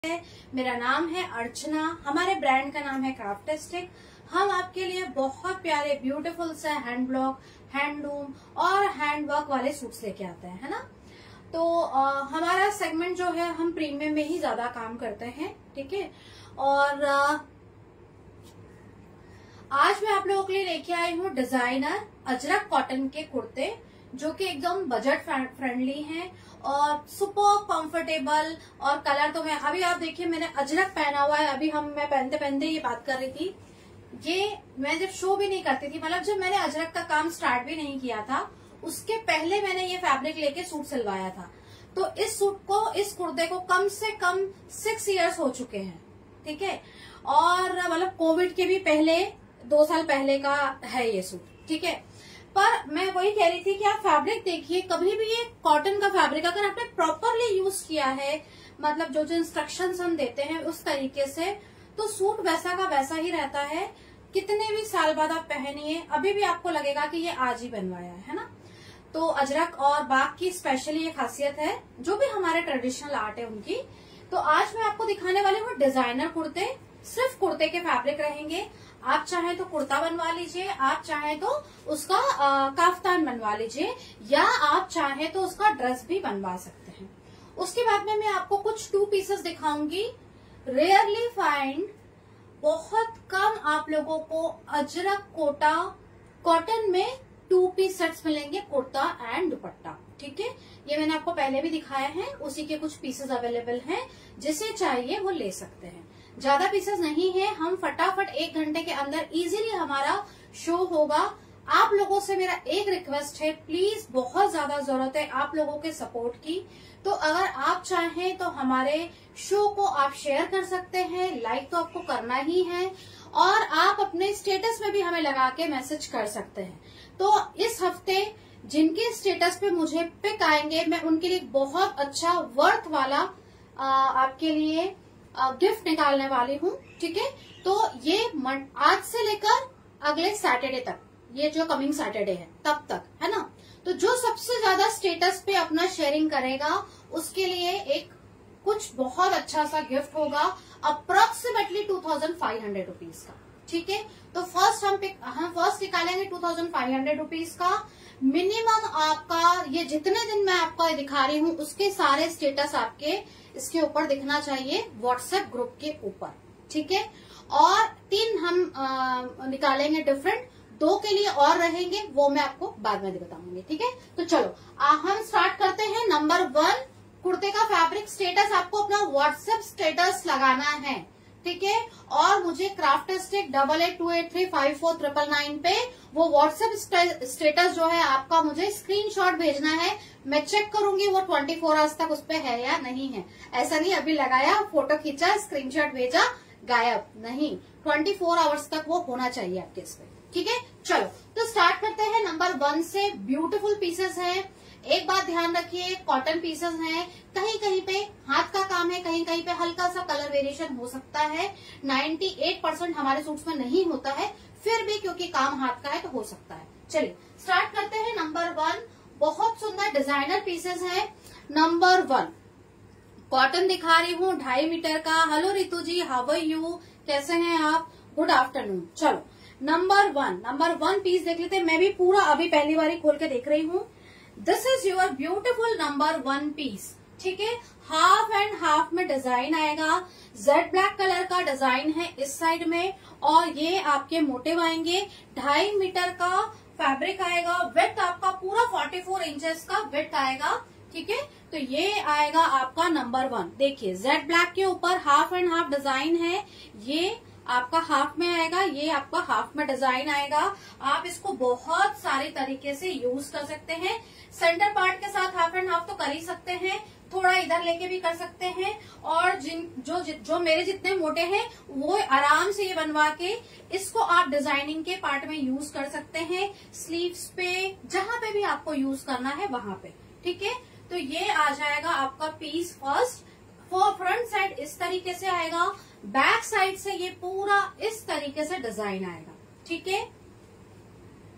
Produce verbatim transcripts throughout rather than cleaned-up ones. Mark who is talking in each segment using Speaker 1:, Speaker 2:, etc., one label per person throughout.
Speaker 1: है। मेरा नाम है अर्चना, हमारे ब्रांड का नाम है क्राफ्टिस्टिक। हम आपके लिए बहुत प्यारे ब्यूटीफुल से हैंड ब्लॉक, हैंडलूम और हैंड वर्क वाले सूट्स लेके आते हैं, है ना। तो आ, हमारा सेगमेंट जो है हम प्रीमियम में ही ज्यादा काम करते हैं, ठीक है। और आ, आज मैं आप लोगों के लिए लेके आई हूँ डिजाइनर अजरक कॉटन के कुर्ते, जो कि एकदम बजट फ्रेंडली हैं और सुपर कंफर्टेबल। और कलर तो मैं अभी आप देखिए, मैंने अजरक पहना हुआ है। अभी हम मैं पहनते पहनते ये बात कर रही थी, ये मैं जब शो भी नहीं करती थी, मतलब जब मैंने अजरक का काम स्टार्ट भी नहीं किया था, उसके पहले मैंने ये फैब्रिक लेके सूट सिलवाया था। तो इस सूट को, इस कुर्ते को कम से कम सिक्स इयर्स हो चुके हैं, ठीक है। और मतलब कोविड के भी पहले, दो साल पहले का है ये सूट, ठीक है। पर मैं वही कह रही थी कि आप फैब्रिक देखिए, कभी भी ये कॉटन का फैब्रिक अगर आपने प्रॉपरली यूज किया है, मतलब जो जो इंस्ट्रक्शंस हम देते हैं उस तरीके से, तो सूट वैसा का वैसा ही रहता है। कितने भी साल बाद आप पहनिए, अभी भी आपको लगेगा कि ये आज ही बनवाया है, है ना। तो अजरक और बाग की स्पेशली ये खासियत है, जो भी हमारे ट्रेडिशनल आर्ट है उनकी। तो आज मैं आपको दिखाने वाली हूँ डिजाइनर कुर्ते। सिर्फ कुर्ते के फैब्रिक रहेंगे। आप चाहे तो कुर्ता बनवा लीजिए, आप चाहे तो उसका आ, काफ्तान बनवा लीजिए, या आप चाहे तो उसका ड्रेस भी बनवा सकते हैं। उसके बाद में मैं आपको कुछ टू पीसेस दिखाऊंगी। रेयरली फाइंड, बहुत कम आप लोगों को अजरक कोटा कॉटन में टू पीस सेट्स मिलेंगे, कुर्ता एंड दुपट्टा, ठीक है। ये मैंने आपको पहले भी दिखाया है, उसी के कुछ पीसेस अवेलेबल हैं, जिसे चाहिए वो ले सकते हैं। ज्यादा पीसेस नहीं है, हम फटाफट एक घंटे के अंदर इजीली हमारा शो होगा। आप लोगों से मेरा एक रिक्वेस्ट है, प्लीज, बहुत ज्यादा जरूरत है आप लोगों के सपोर्ट की। तो अगर आप चाहें तो हमारे शो को आप शेयर कर सकते हैं, लाइक तो आपको करना ही है, और आप अपने स्टेटस में भी हमें लगा के मैसेज कर सकते हैं। तो इस हफ्ते जिनके स्टेटस पे मुझे पिक आएंगे, मैं उनके लिए बहुत अच्छा वर्थ वाला आ, आपके लिए गिफ्ट निकालने वाली हूँ, ठीक है। तो ये आज से लेकर अगले सैटरडे तक, ये जो कमिंग सैटरडे है तब तक, है ना। तो जो सबसे ज्यादा स्टेटस पे अपना शेयरिंग करेगा, उसके लिए एक कुछ बहुत अच्छा सा गिफ्ट होगा, approximately two thousand five hundred rupees का, ठीक है। तो फर्स्ट हम हम फर्स्ट निकालेंगे two thousand five hundred rupees का। मिनिमम आपका, ये जितने दिन मैं आपको दिखा रही हूँ, उसके सारे स्टेटस आपके इसके ऊपर दिखना चाहिए, व्हाट्सएप ग्रुप के ऊपर, ठीक है। और तीन हम आ, निकालेंगे डिफरेंट, दो के लिए और रहेंगे, वो मैं आपको बाद में बताऊंगी, ठीक है। तो चलो आ, हम स्टार्ट करते हैं। नंबर वन, कुर्ते का फैब्रिक स्टेटस आपको अपना व्हाट्सएप स्टेटस लगाना है, ठीक है। और मुझे Craftistic double eight two eight three five four triple nine पे वो व्हाट्सएप स्टेटस जो है आपका, मुझे स्क्रीनशॉट भेजना है। मैं चेक करूंगी वो ट्वेंटी फोर आवर्स तक उस पे है या नहीं है। ऐसा नहीं अभी लगाया, फोटो खींचा, स्क्रीनशॉट भेजा, गायब, नहीं, ट्वेंटी फोर आवर्स तक वो होना चाहिए आपके इस पे, ठीक है। चलो तो स्टार्ट करते हैं नंबर वन से। ब्यूटीफुल पीसेस हैं। एक बात ध्यान रखिए, कॉटन पीसेस हैं, कहीं कहीं पे हाथ का काम है, कहीं कहीं पे हल्का सा कलर वेरिएशन हो सकता है। अट्ठानवे परसेंट हमारे सूट्स में नहीं होता है, फिर भी क्योंकि काम हाथ का है तो हो सकता है। चलिए स्टार्ट करते हैं। नंबर वन, बहुत सुंदर डिजाइनर पीसेस हैं। नंबर वन, कॉटन दिखा रही हूँ, ढाई मीटर का। Hello Ritu ji, how are you, कैसे हैं आप, गुड आफ्टरनून। चलो number one, number one piece देख लेते हैं। मैं भी पूरा अभी पहली बार खोल के देख रही हूँ। This is your beautiful number one piece, ठीक है। हाफ एंड हाफ में डिजाइन आएगा, जेड ब्लैक कलर का डिजाइन है इस साइड में, और ये आपके मोटिव आएंगे। ढाई मीटर का फैब्रिक आएगा, विड्थ आपका पूरा फोर्टी फोर इंचेस का विड्थ आएगा, ठीक है। तो ये आएगा आपका नंबर वन। देखिए जेड ब्लैक के ऊपर हाफ एंड हाफ डिजाइन है, ये आपका हाफ में आएगा, ये आपका हाफ में डिजाइन आएगा। आप इसको बहुत सारे तरीके से यूज कर सकते हैं। सेंटर पार्ट के साथ हाफ एंड हाफ तो कर ही सकते हैं, थोड़ा इधर लेके भी कर सकते हैं, और जिन जो जो मेरे जितने मोटे हैं वो आराम से ये बनवा के इसको आप डिजाइनिंग के पार्ट में यूज कर सकते हैं, स्लीव्स पे, जहां पे भी आपको यूज करना है वहां पे, ठीक है। तो ये आ जाएगा आपका piece first. For front side इस तरीके से आएगा, बैक साइड से ये पूरा इस तरीके से डिजाइन आएगा, ठीक है।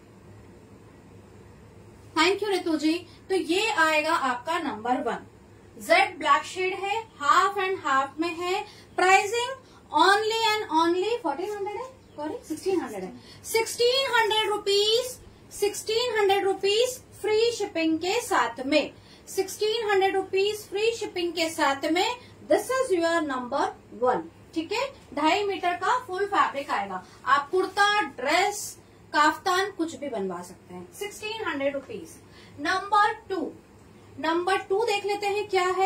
Speaker 1: Thank you Ritu ji. तो ये आएगा आपका number one. Jet black shade है, हाफ एंड हाफ में है। Pricing only and only fourteen hundred है, सॉरी सिक्सटीन हंड्रेड है, sixteen hundred rupees, sixteen hundred rupees free shipping के साथ में, sixteen hundred rupees free shipping के साथ में। This is your number one. ठीक है, ढाई मीटर का फुल फैब्रिक आएगा। आप कुर्ता, ड्रेस, काफ्तान कुछ भी बनवा सकते हैं। Sixteen hundred rupees. Number two, number two देख लेते हैं क्या है।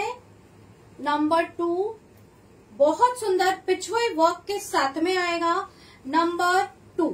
Speaker 1: नंबर टू बहुत सुंदर पिचवई वर्क के साथ में आएगा। Number two,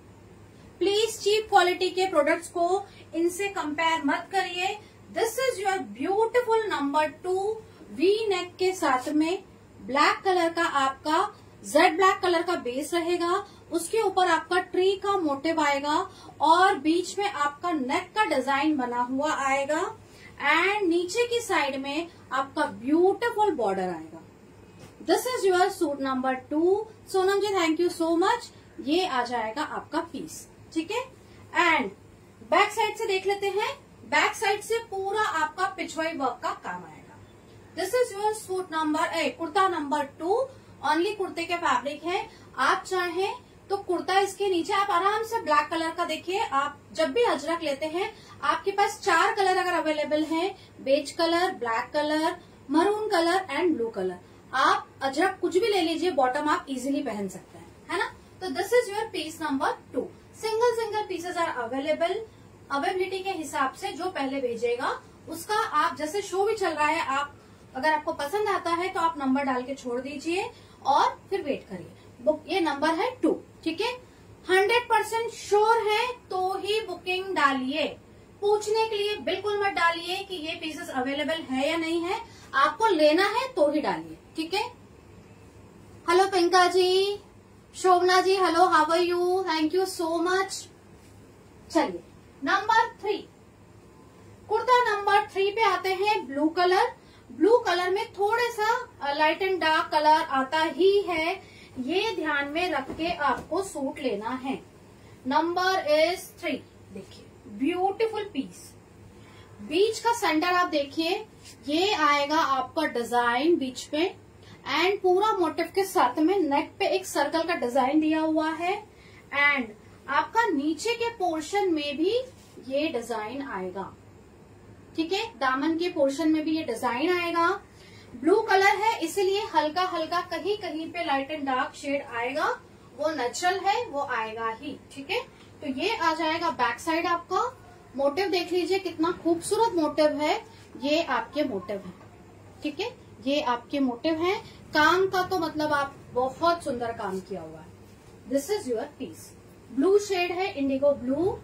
Speaker 1: please cheap quality के प्रोडक्ट्स को इनसे कंपेयर मत करिए। This is your beautiful number two, V neck के साथ में। ब्लैक कलर का आपका जेड ब्लैक कलर का बेस रहेगा, उसके ऊपर आपका ट्री का मोटिव आएगा और बीच में आपका नेक का डिजाइन बना हुआ आएगा एंड नीचे की साइड में आपका ब्यूटीफुल बॉर्डर आएगा। This is your suit number two. Sonam ji thank you so much. ये आ जाएगा आपका पीस। ठीक है, एंड बैक साइड से देख लेते हैं। बैक साइड से पूरा आपका पिचवई वर्क का काम आएगा। This is your suit number a kurta number two. Only कुर्ते के फैब्रिक है। आप चाहें तो कुर्ता इसके नीचे आप आराम से ब्लैक कलर का देखिए। आप जब भी अजरक लेते हैं आपके पास चार कलर अगर अवेलेबल हैं, beige colour, black colour, maroon colour and blue colour. आप अजरक कुछ भी ले लीजिए, बॉटम आप इजीली पहन सकते हैं, है ना। तो this is your piece number two. Single single pieces are available. Availability के हिसाब से जो पहले भेजेगा उसका आप, जैसे शो भी चल रहा है, आप अगर आपको पसंद आता है तो आप नंबर डाल के छोड़ दीजिए और फिर वेट करिए। बुक ये नंबर है टू। ठीक है, हंड्रेड परसेंट श्योर है तो ही बुकिंग डालिए। पूछने के लिए बिल्कुल मत डालिए कि ये पीसेस अवेलेबल है या नहीं है। आपको लेना है तो ही डालिए। ठीक है। Hello Pinka ji, Shobhana ji, hello, how are you, thank you so much. चलिए number three, kurta number three पे आते हैं। ब्लू कलर, ब्लू कलर में थोड़ा सा लाइट एंड डार्क कलर आता ही है, ये ध्यान में रख के आपको सूट लेना है। Number is three. देखिए ब्यूटीफुल पीस, बीच का सेंटर आप देखिए, ये आएगा आपका डिजाइन बीच में एंड पूरा मोटिव के साथ में नेक पे एक सर्कल का डिजाइन दिया हुआ है एंड आपका नीचे के पोर्शन में भी ये डिजाइन आएगा। ठीक है, दामन के पोर्शन में भी ये डिजाइन आएगा। ब्लू कलर है इसलिए हल्का हल्का कहीं कहीं पे लाइट एंड डार्क शेड आएगा, वो नेचुरल है, वो आएगा ही। ठीक है, तो ये आ जाएगा बैक साइड। आपका मोटिव देख लीजिए कितना खूबसूरत मोटिव है, ये आपके मोटिव है। ठीक है, ये आपके मोटिव है। काम का तो मतलब आप बहुत सुंदर काम किया हुआ है। This is your piece. Blue shade है, indigo blue.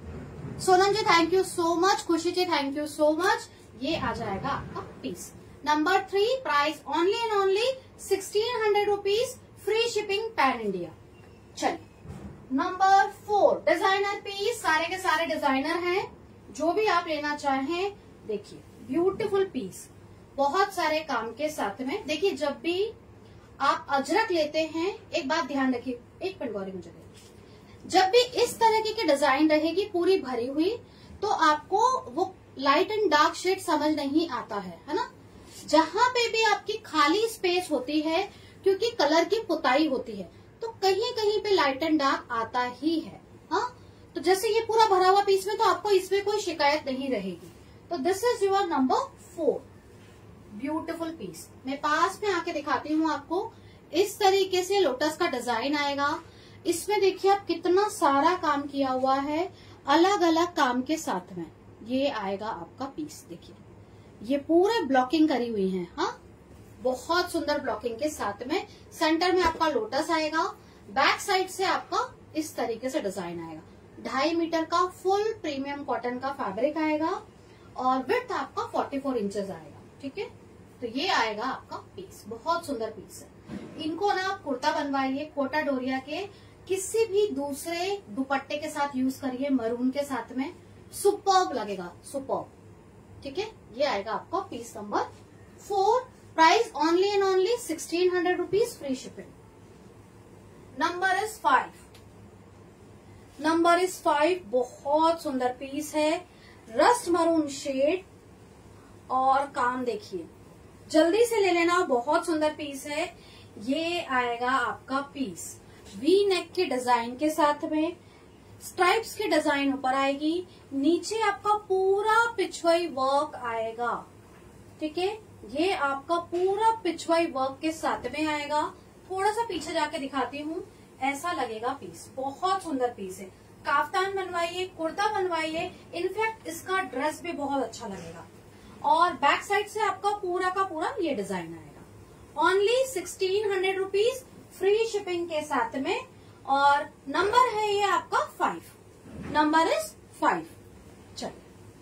Speaker 1: Sonam ji thank you so much, Khushi ji thank you so much. ये आ जाएगा आपका piece number three. Price only and only sixteen hundred rupees, free shipping pan India. चलिए नंबर फोर, डिजाइनर पीस। सारे के सारे designer हैं, जो भी आप लेना चाहें। देखिए ब्यूटीफुल पीस, बहुत सारे काम के साथ में। देखिए जब भी आप अजरक लेते हैं, एक बात ध्यान रखिए, एक मिनट गौरी मुझे, जब भी इस तरह की डिजाइन रहेगी पूरी भरी हुई, तो आपको वो लाइट एंड डार्क शेड समझ नहीं आता है, है ना। जहां पे भी आपकी खाली स्पेस होती है, क्योंकि कलर की पुताई होती है, तो कहीं कहीं पे लाइट एंड डार्क आता ही है। हाँ, तो जैसे ये पूरा भरा हुआ पीस में तो आपको इसमें कोई शिकायत नहीं रहेगी। तो this is your number four, beautiful piece. मैं पास में आके दिखाती हूँ आपको। इस तरीके से लोटस का डिजाइन आएगा। इसमें देखिए आप कितना सारा काम किया हुआ है, अलग अलग काम के साथ में। ये आएगा आपका पीस। देखिए ये पूरे ब्लॉकिंग करी हुई है। हाँ, बहुत सुंदर ब्लॉकिंग के साथ में। सेंटर में आपका लोटस आएगा, बैक साइड से आपका इस तरीके से डिजाइन आएगा। ढाई मीटर का फुल प्रीमियम कॉटन का फैब्रिक आएगा और विड्थ आपका फोर्टी फोर इंचेस आएगा। ठीक है, तो ये आएगा आपका पीस। बहुत सुंदर पीस है। इनको ना आप कुर्ता बनवाइए कोटा डोरिया के किसी भी दूसरे दुपट्टे के साथ यूज करिए, मरून के साथ में, सुपर्ब लगेगा, सुपर्ब। ठीक है, ये आएगा आपका piece number four. Price only and only sixteen hundred rupees, free shipping. Number is five. Number is five, बहुत सुंदर पीस है, रस्ट मरून शेड और काम देखिए जल्दी से ले लेना, बहुत सुंदर पीस है। ये आएगा आपका पीस वी नेक के डिजाइन के साथ में, स्ट्राइप्स के डिजाइन ऊपर आएगी, नीचे आपका पूरा पिछवाई वर्क आएगा। ठीक है, ये आपका पूरा पिछवाई वर्क के साथ में आएगा। थोड़ा सा पीछे जाके दिखाती हूँ, ऐसा लगेगा पीस। बहुत सुंदर पीस है। काफ्तान बनवाइए, कुर्ता बनवाइए, इनफैक्ट इसका ड्रेस भी बहुत अच्छा लगेगा। और बैक साइड से आपका पूरा का पूरा ये डिजाइन आएगा। Only sixteen hundred rupees free shipping के साथ में। और नंबर है ये आपका फाइव, नंबर इज फाइव। चलिए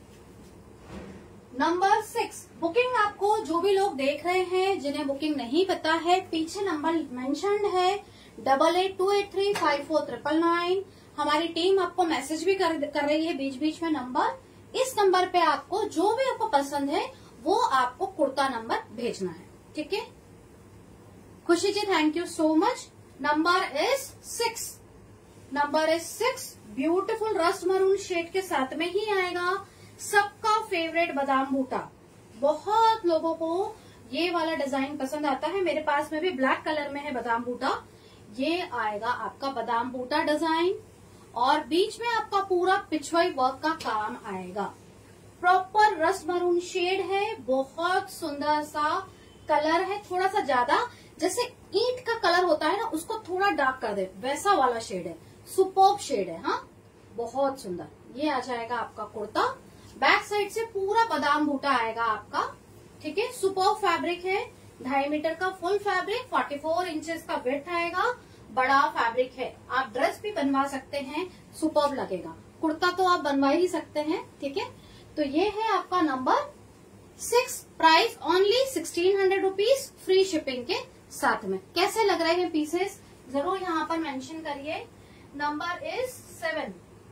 Speaker 1: नंबर सिक्स, बुकिंग आपको जो भी लोग देख रहे हैं जिन्हें बुकिंग नहीं पता है, पीछे नंबर मेंशन्ड है double eight two eight three five four triple nine. हमारी टीम आपको मैसेज भी कर, कर रही है बीच बीच में नंबर। इस नंबर पे आपको जो भी आपको पसंद है वो आपको कुर्ता नंबर भेजना है। ठीक है, Khushi ji thank you so much. Number is six, number is six. Beautiful rust maroon shade के साथ में ही आएगा। सबका फेवरेट बादाम बूटा, बहुत लोगों को ये वाला डिजाइन पसंद आता है। मेरे पास में भी ब्लैक कलर में है बादाम बूटा। ये आएगा आपका बादाम बूटा डिजाइन और बीच में आपका पूरा पिछवाई वर्क का काम आएगा। प्रॉपर रस्ट मरून शेड है, बहुत सुंदर सा कलर है। थोड़ा सा ज्यादा जैसे ईंट का कलर होता है ना, उसको थोड़ा डार्क कर दे वैसा वाला शेड है। सुपर्ब शेड है। हाँ, बहुत सुंदर। ये आ जाएगा आपका कुर्ता। बैक साइड से पूरा बादाम बूटा आएगा आपका। ठीक है, सुपर्ब फैब्रिक है। ढाई मीटर का full fabric, forty four inches का विड्थ आएगा। बड़ा फैब्रिक है, आप ड्रेस भी बनवा सकते हैं, सुपर्ब लगेगा। कुर्ता तो आप बनवा ही सकते हैं। ठीक है, तो ये है आपका number six. Price only sixteen hundred rupees free shipping के साथ में। कैसे लग रहे हैं पीसेस जरूर यहाँ पर मेंशन करिए। Number is seven.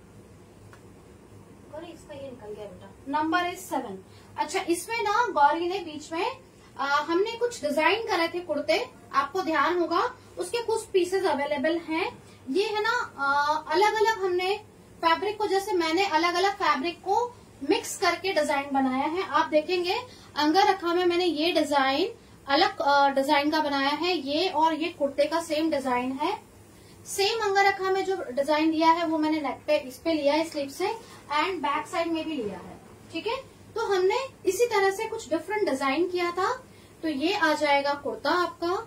Speaker 1: गौरी इसका ये निकल गया बेटा। Number is seven. अच्छा, इसमें ना गौरी ने बीच में आ, हमने कुछ डिजाइन करे थे कुर्ते, आपको ध्यान होगा, उसके कुछ पीसेस अवेलेबल हैं। ये है ना अलग अलग हमने फैब्रिक को, जैसे मैंने अलग अलग फैब्रिक को मिक्स करके डिजाइन बनाया है। आप देखेंगे अंगरखा में मैंने ये डिजाइन अलग डिजाइन का बनाया है, ये और ये कुर्ते का सेम डिजाइन है। सेम अंगरखा में जो डिजाइन लिया है वो मैंने नेक पे इस पे लिया है स्लीव से, एंड बैक साइड में भी लिया है। ठीक है, तो हमने इसी तरह से कुछ डिफरेंट डिजाइन किया था। तो ये आ जाएगा कुर्ता आपका,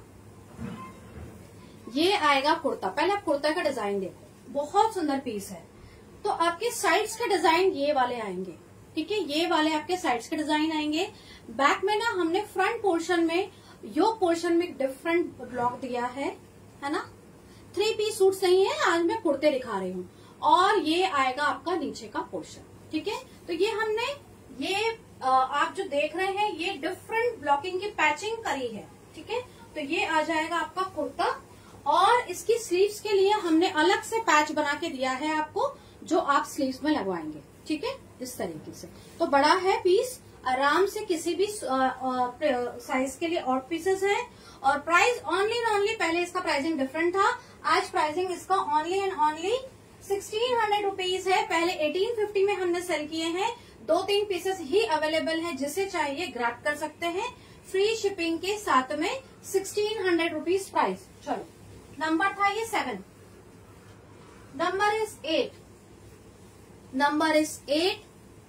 Speaker 1: ये आएगा कुर्ता। पहले आप कुर्ता का डिजाइन देखो, बहुत सुंदर पीस है। तो आपके साइड्स के डिजाइन ये वाले आएंगे। ठीक है, ये वाले आपके साइड्स के डिजाइन आएंगे। बैक में ना हमने फ्रंट पोर्शन में योक पोर्शन में डिफरेंट ब्लॉक दिया है, है ना। थ्री पीस सूट नहीं है, आज मैं कुर्ते दिखा रही हूँ। और ये आएगा आपका नीचे का पोर्शन। ठीक है, तो ये हमने ये आप जो देख रहे हैं ये डिफरेंट ब्लॉकिंग की पैचिंग करी है। ठीक है, तो ये आ जाएगा आपका कुर्ता। और इसकी स्लीव्स के लिए हमने अलग से पैच बना के दिया है आपको, जो आप स्लीव्स में लगवाएंगे। ठीक है, इस तरीके से। तो बड़ा है पीस, आराम से किसी भी साइज के लिए और पीसेस हैं। और प्राइस ओनली एंड ओनली, पहले इसका प्राइसिंग डिफरेंट था, आज प्राइसिंग इसका only and only sixteen hundred rupees है। पहले एटीन फिफ्टी में हमने सेल किए हैं। दो तीन पीसेस ही अवेलेबल हैं, जिसे चाहिए ग्रैब कर सकते हैं। फ्री शिपिंग के साथ में सिक्सटीन हंड्रेड रुपीज प्राइस। चलो, नंबर था ये seven. Number is eight. Number is eight.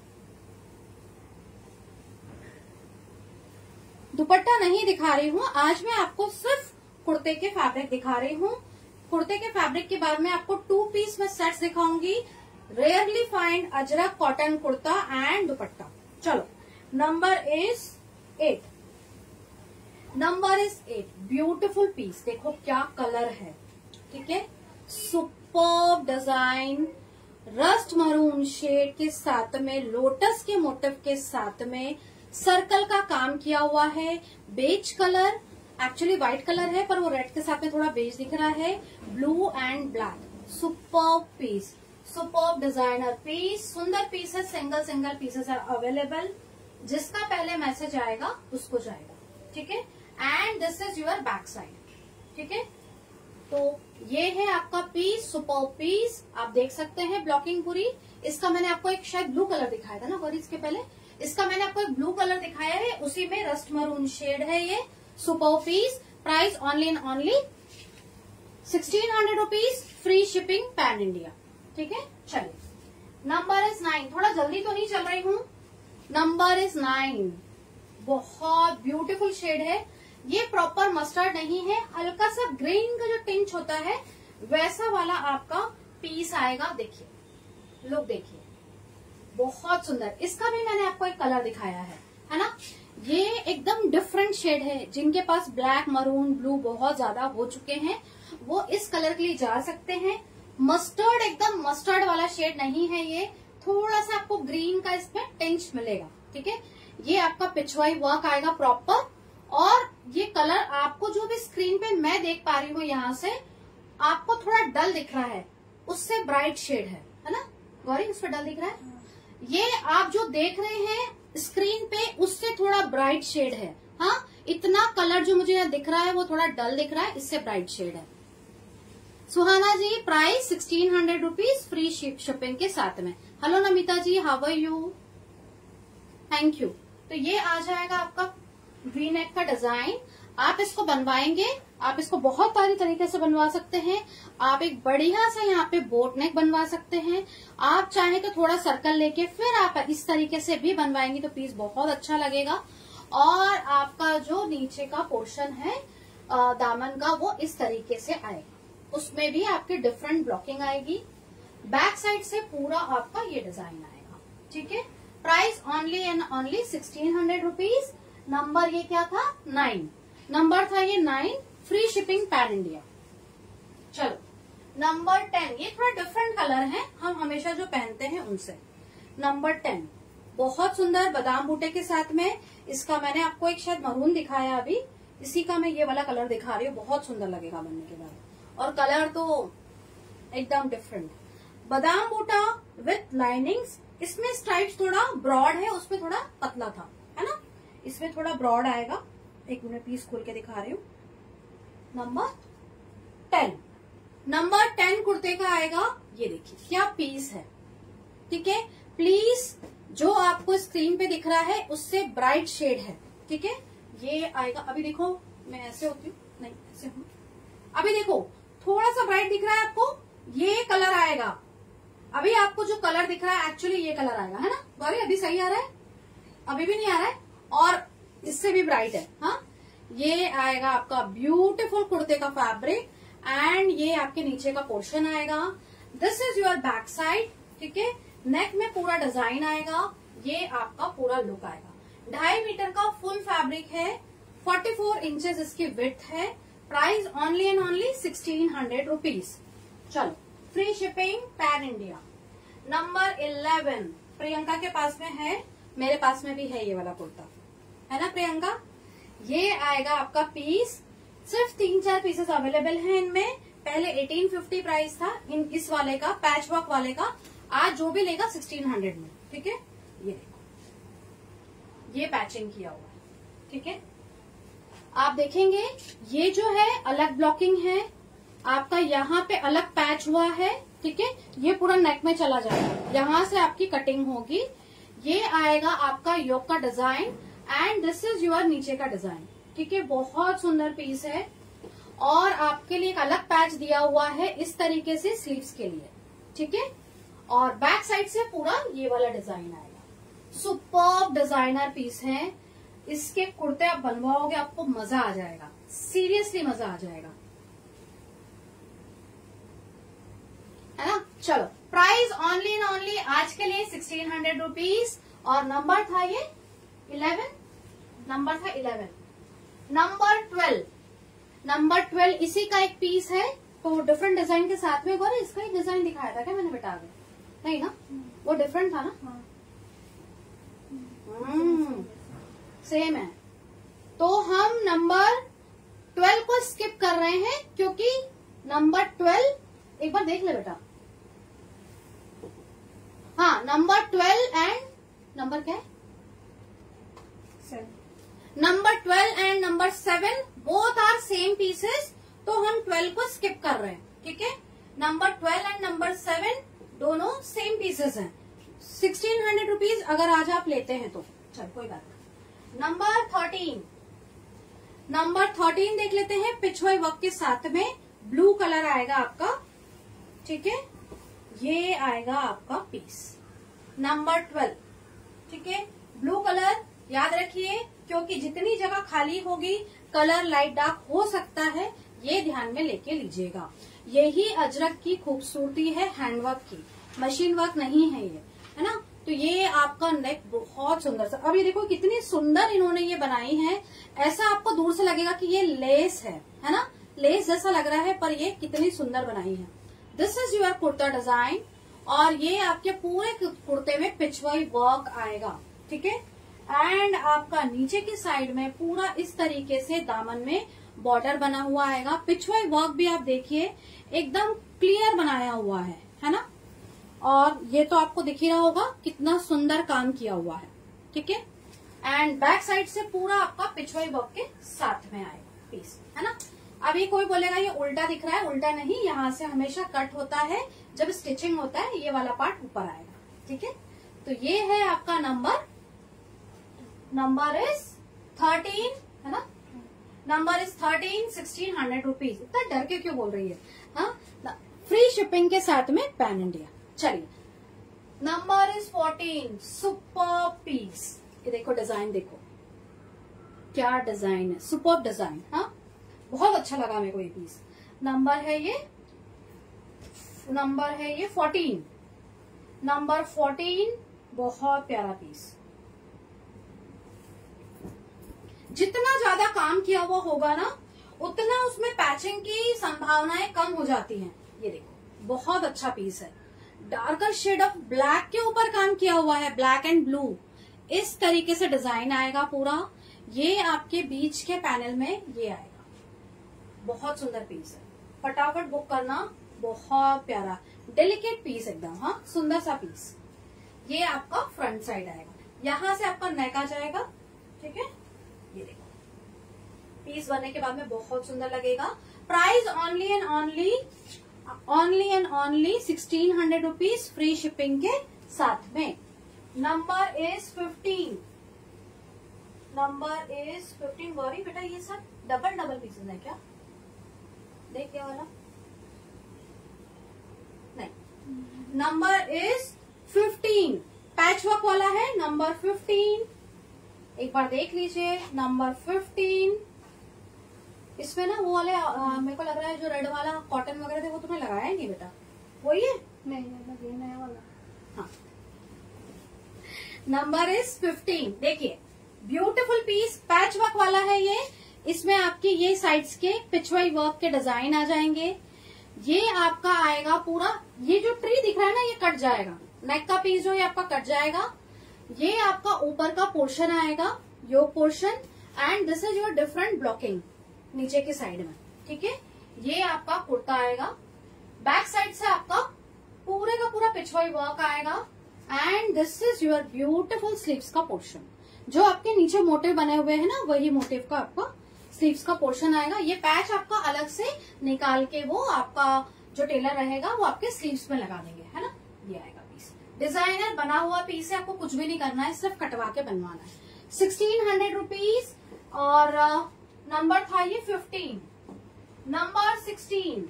Speaker 1: Dupatta नहीं दिखा रही हूँ आज, मैं आपको सिर्फ कुर्ते के फैब्रिक दिखा रही हूँ। कुर्ते के फैब्रिक के बाद में आपको टू पीस में सेट्स दिखाऊंगी। Rarely find Ajrak cotton kurta and dupatta. चलो, number is eight. Number is eight. Beautiful piece, देखो क्या कलर है। ठीक है, superb design, rust maroon shade के साथ में लोटस के मोटिव के साथ में सर्कल का काम किया हुआ है। Beige colour, actually white colour है पर वो रेड के साथ में थोड़ा बेज दिख रहा है। Blue and black. Superb piece, superb designer piece, सुंदर पीस है। Single single pieces are available. जिसका पहले मैसेज आएगा उसको जाएगा। ठीक है, and this is your back side. ठीक है, तो ये है आपका पीस, सुपर्ब पीस। आप देख सकते हैं ब्लॉकिंग पूरी। इसका मैंने आपको एक शायद ब्लू कलर दिखाया था ना गौरी इसके पहले, इसका मैंने आपको एक ब्लू कलर दिखाया है, उसी में रस्ट मरून शेड है ये। Super piece, price only and only sixteen hundred rupees, free shipping pan India. ठीक है, चलिए नंबर इज नाइन। थोड़ा जल्दी तो नहीं चल रही हूँ। नंबर इज नाइन, बहुत ब्यूटीफुल शेड है ये। प्रॉपर मस्टर्ड नहीं है, हल्का सा ग्रीन का जो टिंच होता है वैसा वाला आपका पीस आएगा। देखिए, लुक देखिए, बहुत सुंदर। इसका भी मैंने आपको एक कलर दिखाया है, है ना। ये एकदम डिफरेंट शेड है। जिनके पास ब्लैक, मरून, ब्लू बहुत ज्यादा हो चुके हैं वो इस कलर के लिए जा सकते हैं। मस्टर्ड, एकदम मस्टर्ड वाला शेड नहीं है ये, थोड़ा सा आपको ग्रीन का इसमें टिंच मिलेगा। ठीक है, ये आपका पिछवाई वर्क आएगा प्रॉपर। और ये कलर आपको जो भी स्क्रीन पे मैं देख पा रही हूँ यहाँ से आपको थोड़ा डल दिख रहा है, उससे ब्राइट शेड है, है ना गौरी, उस पर डल दिख रहा है। ये आप जो देख रहे हैं स्क्रीन पे उससे थोड़ा ब्राइट शेड है। हाँ, इतना कलर जो मुझे यहाँ दिख रहा है वो थोड़ा डल दिख रहा है, इससे ब्राइट शेड है। Suhana ji, price sixteen hundred rupees, free shipping के साथ में। Hello Namita ji, how are you, thank you. तो ये आ जाएगा आपका वी नेक का डिजाइन। आप इसको बनवाएंगे, आप इसको बहुत सारी तरीके से बनवा सकते हैं। आप एक बढ़िया सा यहाँ पे बोट नेक बनवा सकते हैं। आप चाहे तो थोड़ा सर्कल लेके फिर आप इस तरीके से भी बनवाएंगे तो पीस बहुत अच्छा लगेगा। और आपका जो नीचे का पोर्शन है दामन का वो इस तरीके से आएगा, उसमें भी आपकी डिफरेंट ब्लॉकिंग आएगी। बैक साइड से पूरा आपका ये डिजाइन आएगा। ठीक है, price only and only sixteen hundred rupees. Number ये क्या था, नाइन नंबर था ये, nine, free shipping pan India. चलो नंबर टेन, ये थोड़ा डिफरेंट कलर है, हम हमेशा जो पहनते हैं उनसे। नंबर टेन, बहुत सुंदर बादाम बूटे के साथ में। इसका मैंने आपको एक शायद मरून दिखाया अभी, इसी का मैं ये वाला कलर दिखा रही हूँ, बहुत सुंदर लगेगा बनने के बाद। और कलर तो एकदम डिफरेंट, बादाम बूटा विथ लाइनिंग्स। इसमें स्ट्राइप्स थोड़ा ब्रॉड है, उसमें थोड़ा पतला था, है ना। इसमें थोड़ा ब्रॉड आएगा। एक मिनट पीस खोल के दिखा रही हूँ। नंबर टेन, नंबर टेन कुर्ते का आएगा। ये देखिए क्या पीस है। ठीक है, प्लीज जो आपको स्क्रीन पे दिख रहा है उससे ब्राइट शेड है। ठीक है, ये आएगा। अभी देखो मैं ऐसे होती हूँ, नहीं ऐसे हूँ। अभी देखो थोड़ा सा ब्राइट दिख रहा है आपको, ये कलर आएगा। अभी आपको जो कलर दिख रहा है एक्चुअली ये कलर आएगा, है ना गौरी। अभी सही आ रहा है, अभी भी नहीं आ रहा है, और इससे भी ब्राइट है। हाँ, ये आएगा आपका ब्यूटीफुल कुर्ते का फैब्रिक एंड ये आपके नीचे का पोर्शन आएगा। This is your back side. ठीक है, नेक में पूरा डिजाइन आएगा। ये आपका पूरा लुक आएगा। ढाई मीटर का फुल फैब्रिक है, फोर्टी फोर इंचेस इसकी विड्थ है। Price only and only sixteen hundred rupees. चलो, free shipping pan India. Number eleven, Priyanka के पास में है, मेरे पास में भी है ये वाला कुर्ता, है ना प्रियंका। ये आएगा आपका पीस, सिर्फ तीन चार पीसेस अवेलेबल हैं इनमें। पहले एटीन फिफ्टी प्राइस था इन इस वाले का, पैच वर्क वाले का। आज जो भी लेगा सिक्सटीन हंड्रेड में। ठीक है, ये देखो ये पैचिंग किया हुआ है। ठीक है, आप देखेंगे ये जो है अलग ब्लॉकिंग है आपका, यहाँ पे अलग पैच हुआ है। ठीक है, ये पूरा नेक में चला जाएगा, यहाँ से आपकी कटिंग होगी। ये आएगा आपका योक का design and this is your नीचे का डिजाइन। ठीक है, बहुत सुंदर पीस है। और आपके लिए एक अलग पैच दिया हुआ है इस तरीके से स्लीव्स के लिए। ठीक है, और बैक साइड से पूरा ये वाला डिजाइन आएगा। सुपर्ब डिजाइनर पीस है। इसके कुर्ते आप बनवाओगे आपको मजा आ जाएगा, सीरियसली मजा आ जाएगा, है ना। चलो, प्राइस ओनली एंड ओनली आज के लिए सिक्सटीन हंड्रेड रुपीज। और नंबर था ये इलेवन, नंबर था eleven. Number twelve, number twelve इसी का एक पीस है, तो डिफरेंट डिजाइन के साथ में। गौरी इसका एक डिजाइन दिखाया था क्या मैंने बेटा आगे? नहीं ना, वो डिफरेंट था ना। हम्म, सेम है। तो हम नंबर ट्वेल्व को स्किप कर रहे हैं क्योंकि नंबर ट्वेल्व, एक बार देख ले बेटा। हाँ, नंबर ट्वेल्व एंड नंबर क्या है, number twelve and number seven both are same pieces, तो हम ट्वेल्व को स्किप कर रहे हैं। ठीक है, number twelve and number seven दोनों सेम पीसेस हैं। सिक्सटीन हंड्रेड रुपीज अगर आज आप लेते हैं तो। चल कोई बात नहीं। नंबर थर्टीन, नंबर थर्टीन देख लेते हैं। पिछवाई वर्क के साथ में ब्लू कलर आएगा आपका, ठीक है, ये आएगा आपका पीस। नंबर ट्वेल्व, ठीक है, ब्लू कलर याद रखिए, क्योंकि जितनी जगह खाली होगी कलर लाइट डार्क हो सकता है, ये ध्यान में लेके लीजिएगा। यही अजरक की खूबसूरती है, हैंडवर्क की, मशीन वर्क नहीं है ये, है ना। तो ये आपका नेक बहुत सुंदर सा, अब ये देखो कितनी सुंदर इन्होंने ये बनाई है। ऐसा आपको दूर से लगेगा कि ये लेस है, है ना, लेस जैसा लग रहा है, पर ये कितनी सुंदर बनाई है। This is your kurta design, और ये आपके पूरे कुर्ते में पिछवाई वर्क आएगा, ठीक है। एंड आपका नीचे की साइड में पूरा इस तरीके से दामन में बॉर्डर बना हुआ आएगा। पिछवाई वर्क भी आप देखिए एकदम क्लियर बनाया हुआ है, है ना। और ये तो आपको दिख ही रहा होगा कितना सुंदर काम किया हुआ है, ठीक है। एंड बैक साइड से पूरा आपका पिछवाई वर्क के साथ में आएगा पीस, है ना। अभी कोई बोलेगा ये उल्टा दिख रहा है, उल्टा नहीं, यहाँ से हमेशा कट होता है, जब स्टिचिंग होता है ये वाला पार्ट ऊपर आएगा, ठीक है। तो ये है आपका नंबर, नंबर इज थर्टीन, है ना, number is thirteen, sixteen hundred rupees. इतना डर के क्यों बोल रही है, हाँ, फ्री शिपिंग के साथ में पैन इंडिया। चलिए, number is fourteen, super piece. ये देखो डिजाइन, देखो क्या डिजाइन है, सुपर डिजाइन, हाँ, बहुत अच्छा लगा मेरे को ये पीस। नंबर है ये, नंबर है ये फोर्टीन, नंबर फोर्टीन, बहुत प्यारा पीस। जितना ज्यादा काम किया हुआ होगा ना, उतना उसमें पैचिंग की संभावनाएं कम हो जाती हैं। ये देखो बहुत अच्छा पीस है, डार्कर शेड ऑफ ब्लैक के ऊपर काम किया हुआ है, ब्लैक एंड ब्लू, इस तरीके से डिजाइन आएगा पूरा। ये आपके बीच के पैनल में ये आएगा, बहुत सुंदर पीस है, फटाफट बुक करना, बहुत प्यारा डेलिकेट पीस एकदम, हाँ, सुंदर सा पीस। ये आपका फ्रंट साइड आएगा, यहाँ से आपका नेक आ जाएगा, ठीक है। ये देखो पीस बनने के बाद में बहुत सुंदर लगेगा। Price only and only only and only sixteen hundred rupees free shipping के साथ में। Number is fifteen, number is fifteen. Gauri बेटा ये सब डबल डबल पीसेस है क्या, देख क्या वाला नहीं। Number is fifteen, patch work वाला है, नंबर फिफ्टीन, एक बार देख लीजिए, नंबर फिफ्टीन। इसमें ना वो वाले मेरे को लग रहा है जो रेड वाला कॉटन वगैरह थे वो तुमने लगाया है नहीं बेटा, वही है, नहीं ये नया वाला, हाँ। नंबर इज फिफ्टीन, देखिए ब्यूटीफुल पीस, पैच वर्क वाला है ये। इसमें आपके ये साइड्स के पिछवाई वर्क के डिजाइन आ जाएंगे। ये आपका आएगा पूरा, ये जो ट्री दिख रहा है ना ये कट जाएगा, नेक का पीस जो है आपका कट जाएगा। ये आपका ऊपर का पोर्शन आएगा, yoke portion, and this is your different blocking नीचे की साइड में, ठीक है। ये आपका कुर्ता आएगा, बैक साइड से आपका पूरे का पूरा पिछवाई वर्क आएगा, and this is your beautiful sleeves का पोर्शन। जो आपके नीचे मोटिव बने हुए हैं ना, वही मोटिव का आपका स्लीव्स का पोर्शन आएगा। ये पैच आपका अलग से निकाल के वो आपका जो टेलर रहेगा वो आपके स्लीव्स में लगा देंगे, है ना। ये आएगा पीस, डिजाइनर बना हुआ पीस है, आपको कुछ भी नहीं करना है, सिर्फ कटवा के बनवाना है। सिक्सटीन हंड्रेड रुपीज, और नंबर था ये फिफ्टीन। नंबर सिक्सटीन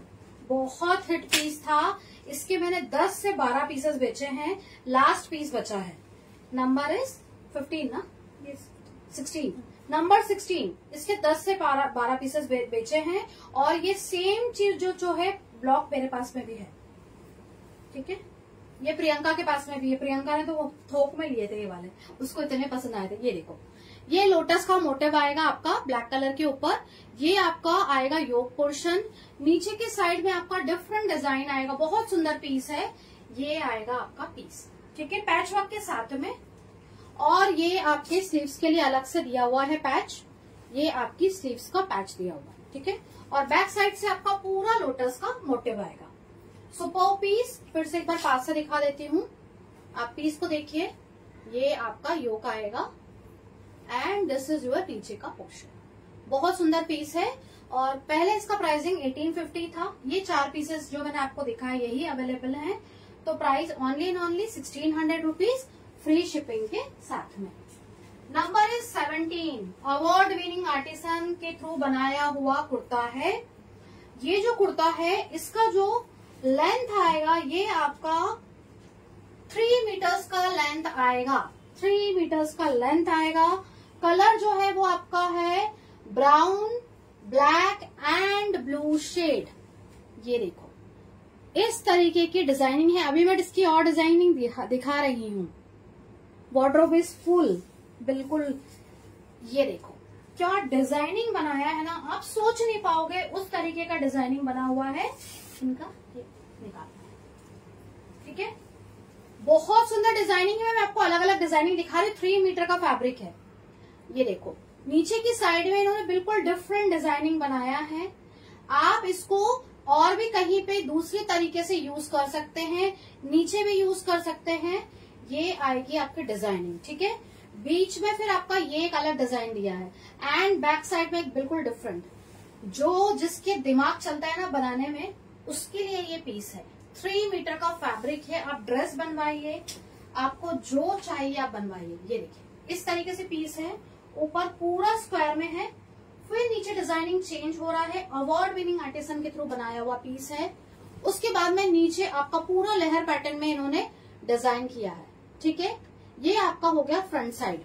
Speaker 1: बहुत हिट पीस था, इसके मैंने दस से बारह पीसेस बेचे हैं, लास्ट पीस बचा है। नंबर इज फिफ्टीन ना, सिक्सटीन, नंबर सिक्सटीन, इसके दस से बारह पीसेस बे, बेचे हैं। और ये सेम चीज जो जो है ब्लॉक मेरे पास में भी है, ठीक है। ये प्रियंका के पास में भी है, प्रियंका ने तो वो थोक में लिए थे ये वाले, उसको इतने पसंद आए थे। ये देखो, ये लोटस का मोटिव आएगा आपका ब्लैक कलर के ऊपर। ये आपका आएगा योक पोर्शन, नीचे के साइड में आपका डिफरेंट डिजाइन आएगा, बहुत सुंदर पीस है। ये आएगा आपका पीस, ठीक है, पैच वर्क के साथ में। और ये आपके स्लीव्स के लिए अलग से दिया हुआ है पैच, ये आपकी स्लीव्स का पैच दिया हुआ है, ठीक है। और बैक साइड से आपका पूरा लोटस का मोटिव आएगा। सुपर पीस, फिर से एक बार पास से दिखा देती हूँ, आप पीस को देखिए। ये आपका योक आएगा, एंड दिस इज योर नीचे का पोर्शन। बहुत सुंदर पीस है, और पहले इसका प्राइसिंग एटीन फिफ्टी था। ये चार पीसेस जो मैंने आपको दिखाया यही अवेलेबल हैं, तो price only and only sixteen hundred rupees free shipping के साथ में। Number is seventeen, award winning artisan के थ्रू बनाया हुआ कुर्ता है। ये जो कुर्ता है इसका जो लेंथ आएगा ये आपका थ्री मीटर्स का लेंथ आएगा, थ्री मीटर्स का लेंथ आएगा। कलर जो है वो आपका है brown, black and blue shade. ये देखो इस तरीके की डिजाइनिंग है। अभी मैं इसकी और डिजाइनिंग दिखा, दिखा रही हूँ। वार्डरोब इज फुल, बिल्कुल। ये देखो क्या डिजाइनिंग बनाया है ना, आप सोच नहीं पाओगे उस तरीके का डिजाइनिंग बना हुआ है इनका। ये निकालना है, ठीक है। बहुत सुंदर डिजाइनिंग है। मैं आपको अलग अलग डिजाइनिंग दिखा रही। थ्री मीटर का फैब्रिक है। ये देखो नीचे की साइड में इन्होंने बिल्कुल डिफरेंट डिजाइनिंग बनाया है। आप इसको और भी कहीं पे दूसरे तरीके से यूज कर सकते हैं, नीचे भी यूज कर सकते हैं। ये आएगी आपकी डिजाइनिंग, ठीक है। बीच में फिर आपका ये एक अलग डिजाइन दिया है एंड बैक साइड में बिल्कुल डिफरेंट। जो जिसके दिमाग चलता है ना बनाने में, उसके लिए ये पीस है। थ्री मीटर का फैब्रिक है। आप ड्रेस बनवाइए, आपको जो चाहिए आप बनवाइए। ये देखिए इस तरीके से पीस है। ऊपर पूरा स्क्वायर में है, फिर नीचे डिजाइनिंग चेंज हो रहा है। अवार्ड विनिंग आर्टिसन के थ्रू बनाया हुआ पीस है। उसके बाद में नीचे आपका पूरा लहर पैटर्न में इन्होंने डिजाइन किया है, ठीक है। ये आपका हो गया फ्रंट साइड।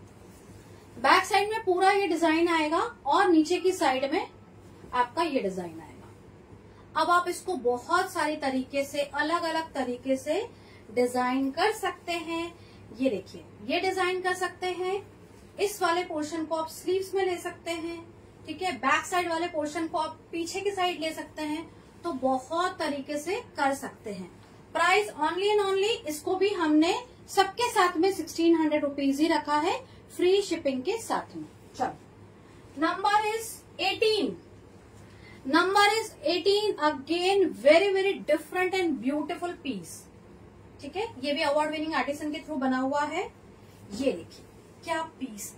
Speaker 1: बैक साइड में पूरा ये डिजाइन आएगा और नीचे की साइड में आपका ये डिजाइन आएगा। अब आप इसको बहुत सारी तरीके से, अलग अलग तरीके से डिजाइन कर सकते हैं। ये देखिए ये डिजाइन कर सकते हैं। इस वाले पोर्शन को आप स्लीव्स में ले सकते हैं, ठीक है। बैक साइड वाले पोर्शन को आप पीछे की साइड ले सकते हैं। तो बहुत तरीके से कर सकते हैं। प्राइस ओनली एंड ओनली, इसको भी हमने सबके साथ में सिक्सटीन हंड्रेड रुपीज ही रखा है, फ्री शिपिंग के साथ में। चलो number is eighteen. Number is eighteen, again very very different and beautiful piece, ठीक है। ये भी अवार्ड विनिंग आर्टिसन के थ्रू बना हुआ है। ये देखिए क्या पीस,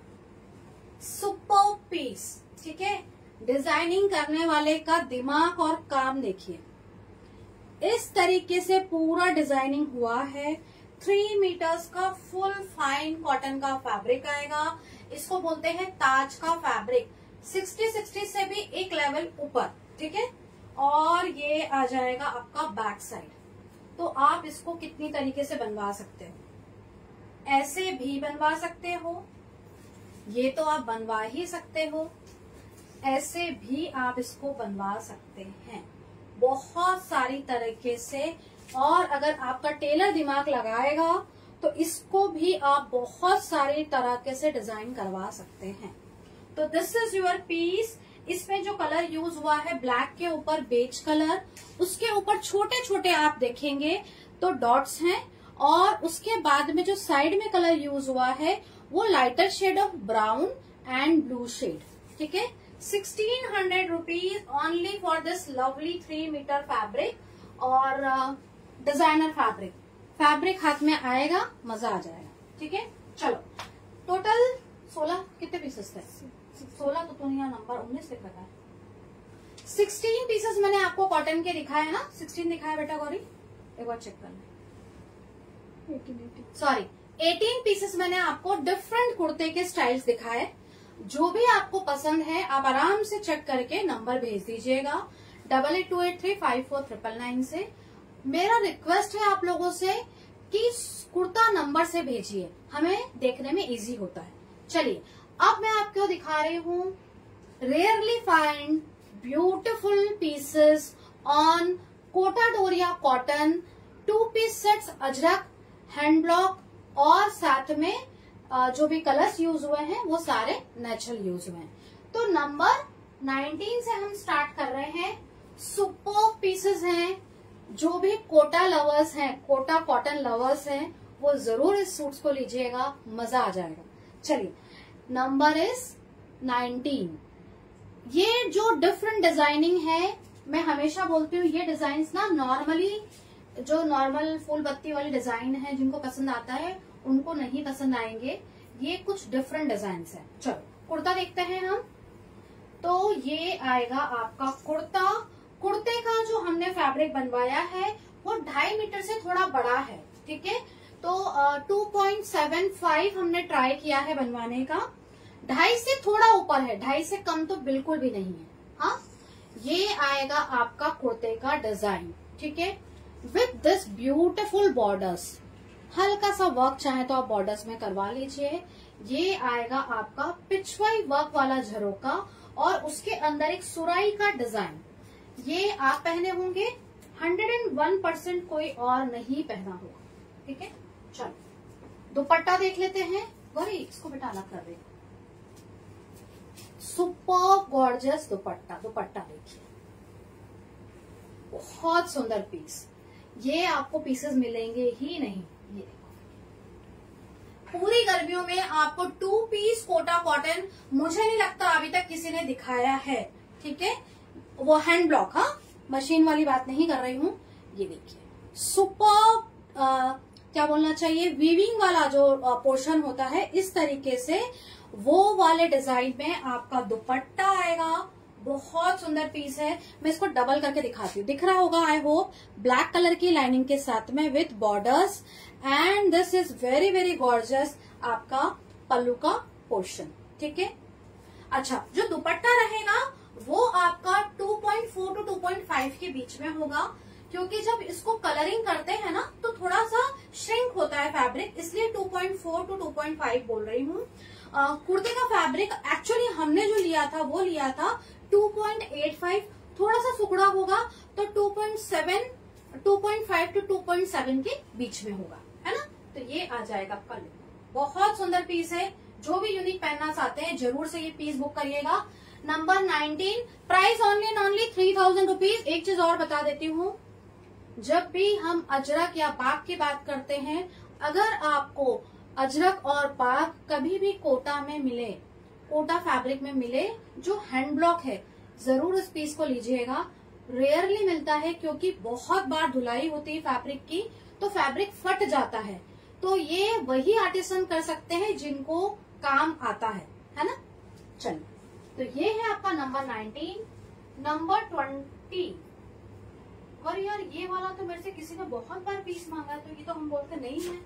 Speaker 1: सुपर पीस, ठीक है। डिजाइनिंग करने वाले का दिमाग और काम देखिए। इस तरीके से पूरा डिजाइनिंग हुआ है। थ्री मीटर्स का फुल फाइन कॉटन का फैब्रिक आएगा। इसको बोलते हैं ताज का फैब्रिक। सिक्सटी सिक्सटी से भी एक लेवल ऊपर, ठीक है। और ये आ जाएगा आपका बैक साइड। तो आप इसको कितनी तरीके से बनवा सकते हो। ऐसे भी बनवा सकते हो, ये तो आप बनवा ही सकते हो। ऐसे भी आप इसको बनवा सकते हैं, बहुत सारी तरीके से। और अगर आपका टेलर दिमाग लगाएगा तो इसको भी आप बहुत सारी तरीके से डिजाइन करवा सकते हैं। तो दिस इज योर पीस। इसमें जो कलर यूज हुआ है ब्लैक के ऊपर बेज कलर, उसके ऊपर छोटे छोटे आप देखेंगे तो डॉट्स हैं। और उसके बाद में जो साइड में कलर यूज हुआ है वो lighter shade of brown and blue shade, ठीक है। Sixteen hundred rupees only for this lovely three metre fabric और डिजाइनर फैब्रिक। फैब्रिक हाथ में आएगा, मजा आ जाएगा, ठीक है। चलो टोटल सोलह कितने पीसेस थे? सोलह तो, तो यहाँ नंबर उन्नीस लिखा है। सिक्सटीन पीसेस मैंने आपको कॉटन के दिखाए ना, सिक्सटीन दिखाया बेटा गौरी, एक बार चेक करना। सॉरी एटीन पीसेस मैंने आपको डिफरेंट कुर्ते के स्टाइल्स दिखाए। जो भी आपको पसंद है आप आराम से चेक करके नंबर भेज दीजिएगा double eight two eight three five four triple nine से। मेरा रिक्वेस्ट है आप लोगों से कि कुर्ता नंबर से भेजिए, हमें देखने में इजी होता है। चलिए अब मैं आपको दिखा रही हूँ rarely find beautiful pieces on Kota Doria cotton, two piece sets Ajrak hand block, और साथ में जो भी कलर्स यूज हुए हैं वो सारे नेचुरल यूज हुए हैं। तो नंबर नाइनटीन से हम स्टार्ट कर रहे हैं। सुपर पीसेस हैं। जो भी कोटा लवर्स हैं, कोटा कॉटन लवर्स हैं, वो जरूर इस सूट्स को लीजिएगा, मजा आ जाएगा। चलिए नंबर इज नाइनटीन। ये जो डिफरेंट डिजाइनिंग है, मैं हमेशा बोलती हूँ ये डिजाइन ना नॉर्मली जो नॉर्मल फूल बत्ती वाली डिजाइन है जिनको पसंद आता है उनको नहीं पसंद आएंगे। ये कुछ डिफरेंट डिजाइन है। चलो कुर्ता देखते हैं हम। तो ये आएगा आपका कुर्ता। कुर्ते का जो हमने फैब्रिक बनवाया है वो ढाई मीटर से थोड़ा बड़ा है, ठीक है। तो टू पॉइंट सेवन फाइव हमने ट्राई किया है बनवाने का। ढाई से थोड़ा ऊपर है, ढाई से कम तो बिल्कुल भी नहीं है। हाँ, ये आएगा आपका कुर्ते का डिजाइन, ठीक है, विथ दिस ब्यूटिफुल बॉर्डर्स। हल्का सा वर्क चाहे तो आप बॉर्डर्स में करवा लीजिए। ये आएगा आपका पिछवाई वर्क वाला झरोका और उसके अंदर एक सुराई का डिजाइन। ये आप पहने होंगे, हंड्रेड एंड वन परसेंट कोई और नहीं पहना होगा, ठीक है। चलो दुपट्टा देख लेते हैं। वही इसको बेटा अलग कर दे। सुपर गॉर्जियस दुपट्टा, दुपट्टा देखिए, बहुत सुंदर पीस। ये आपको पीसेस मिलेंगे ही नहीं। ये देखो, पूरी गर्मियों में आपको टू पीस कोटा कॉटन मुझे नहीं लगता अभी तक किसी ने दिखाया है, ठीक है। वो हैंड ब्लॉक, हाँ, मशीन वाली बात नहीं कर रही हूँ। ये देखिए सुपर, क्या बोलना चाहिए, वीविंग वाला जो पोर्शन होता है, इस तरीके से वो वाले डिजाइन में आपका दुपट्टा आएगा। बहुत सुंदर पीस है। मैं इसको डबल करके दिखाती हूँ, दिख रहा होगा आई होप। ब्लैक कलर की लाइनिंग के साथ में with borders, and this is very very gorgeous आपका पल्लू का पोर्शन, ठीक है। अच्छा, जो दुपट्टा रहेगा वो आपका two point four two two point five के बीच में होगा, क्योंकि जब इसको कलरिंग करते हैं ना तो थोड़ा सा श्रिंक होता है फैब्रिक, इसलिए two point four two two point five बोल रही हूँ। कुर्ते का फैब्रिक एक्चुअली हमने जो लिया था वो लिया था टू पॉइंट एट फाइव, थोड़ा सा सुकड़ा होगा तो two point seven, two point five to two point seven के बीच में होगा, है ना। तो ये आ जाएगा आपका लुक। बहुत सुंदर पीस है। जो भी यूनिक पहनना चाहते हैं जरूर से ये पीस बुक करिएगा। Number nineteen, price only and only three thousand rupees. एक चीज और बता देती हूँ, जब भी हम अजरक या बाग की बात करते हैं, अगर आपको अजरक और बाग कभी भी कोटा में मिले, कोटा फैब्रिक में मिले जो हैंड ब्लॉक है, जरूर इस पीस को लीजिएगा। रेयरली मिलता है क्योंकि बहुत बार धुलाई होती है फैब्रिक की तो फैब्रिक फट जाता है। तो ये वही आर्टिसन कर सकते हैं जिनको काम आता है, है ना। चलिए, तो ये है आपका नंबर नाइनटीन। नंबर ट्वेंटी, और यार ये वाला तो मेरे से किसी ने बहुत बार पीस मांगा है, तो ये तो हम बोलते नहीं है।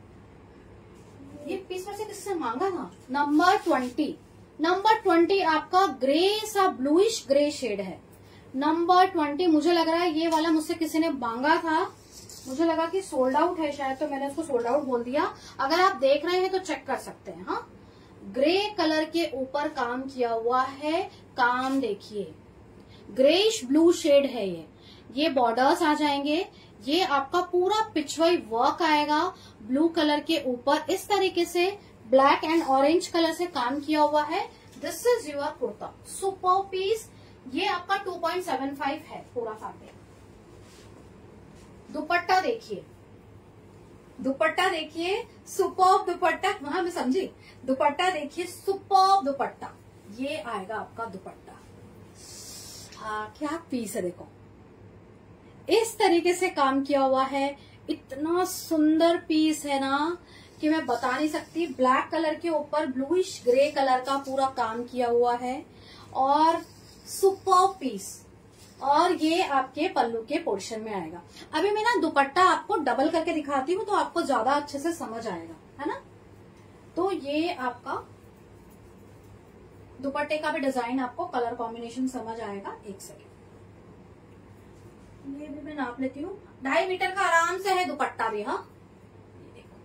Speaker 1: ये पीस मेरे से किसी ने मांगा था। नंबर ट्वेंटी, नंबर ट्वेंटी आपका ग्रे सा ब्लूइश ग्रे शेड है। नंबर ट्वेंटी, मुझे लग रहा है ये वाला मुझसे किसी ने मांगा था, मुझे लगा कि सोल्ड आउट है शायद, तो मैंने उसको सोल्ड आउट बोल दिया। अगर आप देख रहे हैं तो चेक कर सकते हैं। हाँ, ग्रे कलर के ऊपर काम किया हुआ है, काम देखिए, ग्रेश ब्लू शेड है ये। ये बॉर्डर्स आ जाएंगे, ये आपका पूरा पिछवाई वर्क आएगा ब्लू कलर के ऊपर, इस तरीके से ब्लैक एंड ऑरेंज कलर से काम किया हुआ है। This is your kurta, super piece. ये आपका टू पॉइंट सेवन फाइव है पूरा फैब्रिक। दुपट्टा देखिए, दुपट्टा देखिए, सुपर दुपट्टा, वहां मैं समझी। दुपट्टा देखिए, सुपर दुपट्टा। ये आएगा आपका दुपट्टा। हाँ, क्या पीस है देखो, इस तरीके से काम किया हुआ है। इतना सुंदर पीस है ना कि मैं बता नहीं सकती। ब्लैक कलर के ऊपर ब्लूइश ग्रे कलर का पूरा काम किया हुआ है और सुपर पीस। और ये आपके पल्लू के पोर्शन में आएगा। अभी मैं ना दुपट्टा आपको डबल करके दिखाती हूँ तो आपको ज्यादा अच्छे से समझ आएगा, है ना। तो ये आपका दुपट्टे का भी डिजाइन, आपको कलर कॉम्बिनेशन समझ आएगा। एक सेकेंड, ये भी मैं नाप लेती हूँ। ढाई मीटर का आराम से है दुपट्टा भी। हाँ, ये देखो,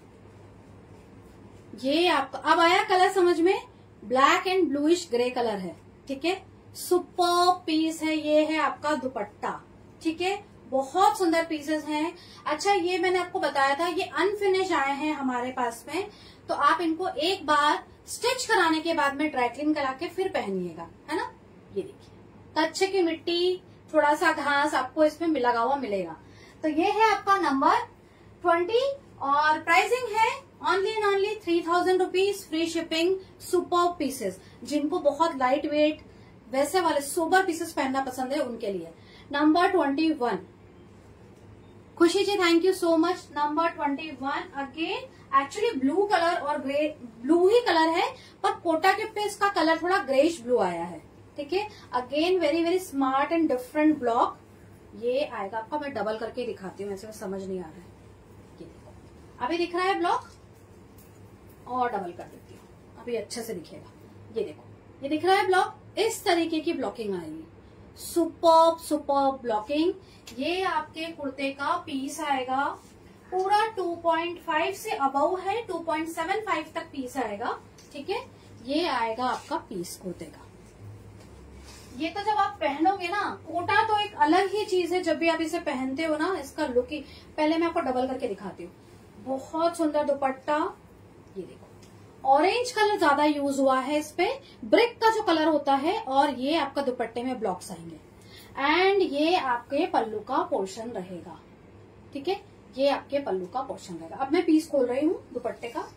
Speaker 1: ये आपका अब आया कलर समझ में। Black and bluish grey colour है, ठीक है। सुपर पीस है, ये है आपका दुपट्टा, ठीक है। बहुत सुंदर पीसेस हैं। अच्छा, ये मैंने आपको बताया था ये अनफिनिश आए हैं हमारे पास में, तो आप इनको एक बार स्टिच कराने के बाद में ड्राई क्लीन करा के फिर पहनिएगा, है ना। ये देखिए, कच्चे की मिट्टी, थोड़ा सा घास आपको इसमें लगा हुआ मिलेगा। तो ये है आपका नंबर ट्वेंटी और प्राइसिंग है only and only three thousand rupees, free shipping. Super pieces, जिनको बहुत लाइट वेट वैसे वाले सोबर पीसेस पहनना पसंद है उनके लिए। Number twenty one, Khushi ji thank you so much. Number twenty one again actually blue colour और ग्रे, ब्लू ही कलर है पर कोटा के पे इसका कलर थोड़ा ग्रेश ब्लू आया है, ठीक है। Again very very smart and different block. ये आएगा आपका, मैं डबल करके दिखाती हूँ, ऐसे में समझ नहीं आ रहा है। ये देखो, अभी दिख रहा है ब्लॉक, और डबल कर देती हूँ, अभी अच्छे से दिखेगा। ये देखो, ये दिख रहा है ब्लॉक, इस तरीके की ब्लॉकिंग आएगी। Superb superb blocking. ये आपके कुर्ते का पीस आएगा पूरा टू पॉइंट फाइव से अबव है, टू पॉइंट सेवन फाइव तक पीस आएगा। ठीक है, ये आएगा आपका पीस कुर्ते का। ये तो जब आप पहनोगे ना, कोटा तो एक अलग ही चीज है। जब भी आप इसे पहनते हो ना, इसका लुक ही, पहले मैं आपको डबल करके दिखाती हूँ। बहुत सुंदर दुपट्टा। ये देखो, ऑरेंज कलर ज्यादा यूज हुआ है इस पे, ब्रिक का जो कलर होता है, और ये आपका दुपट्टे में ब्लॉक्स आएंगे, एंड ये आपके पल्लू का पोर्शन रहेगा। ठीक है, ये आपके पल्लू का पोर्शन रहेगा। अब मैं पीस खोल रही हूँ दुपट्टे का।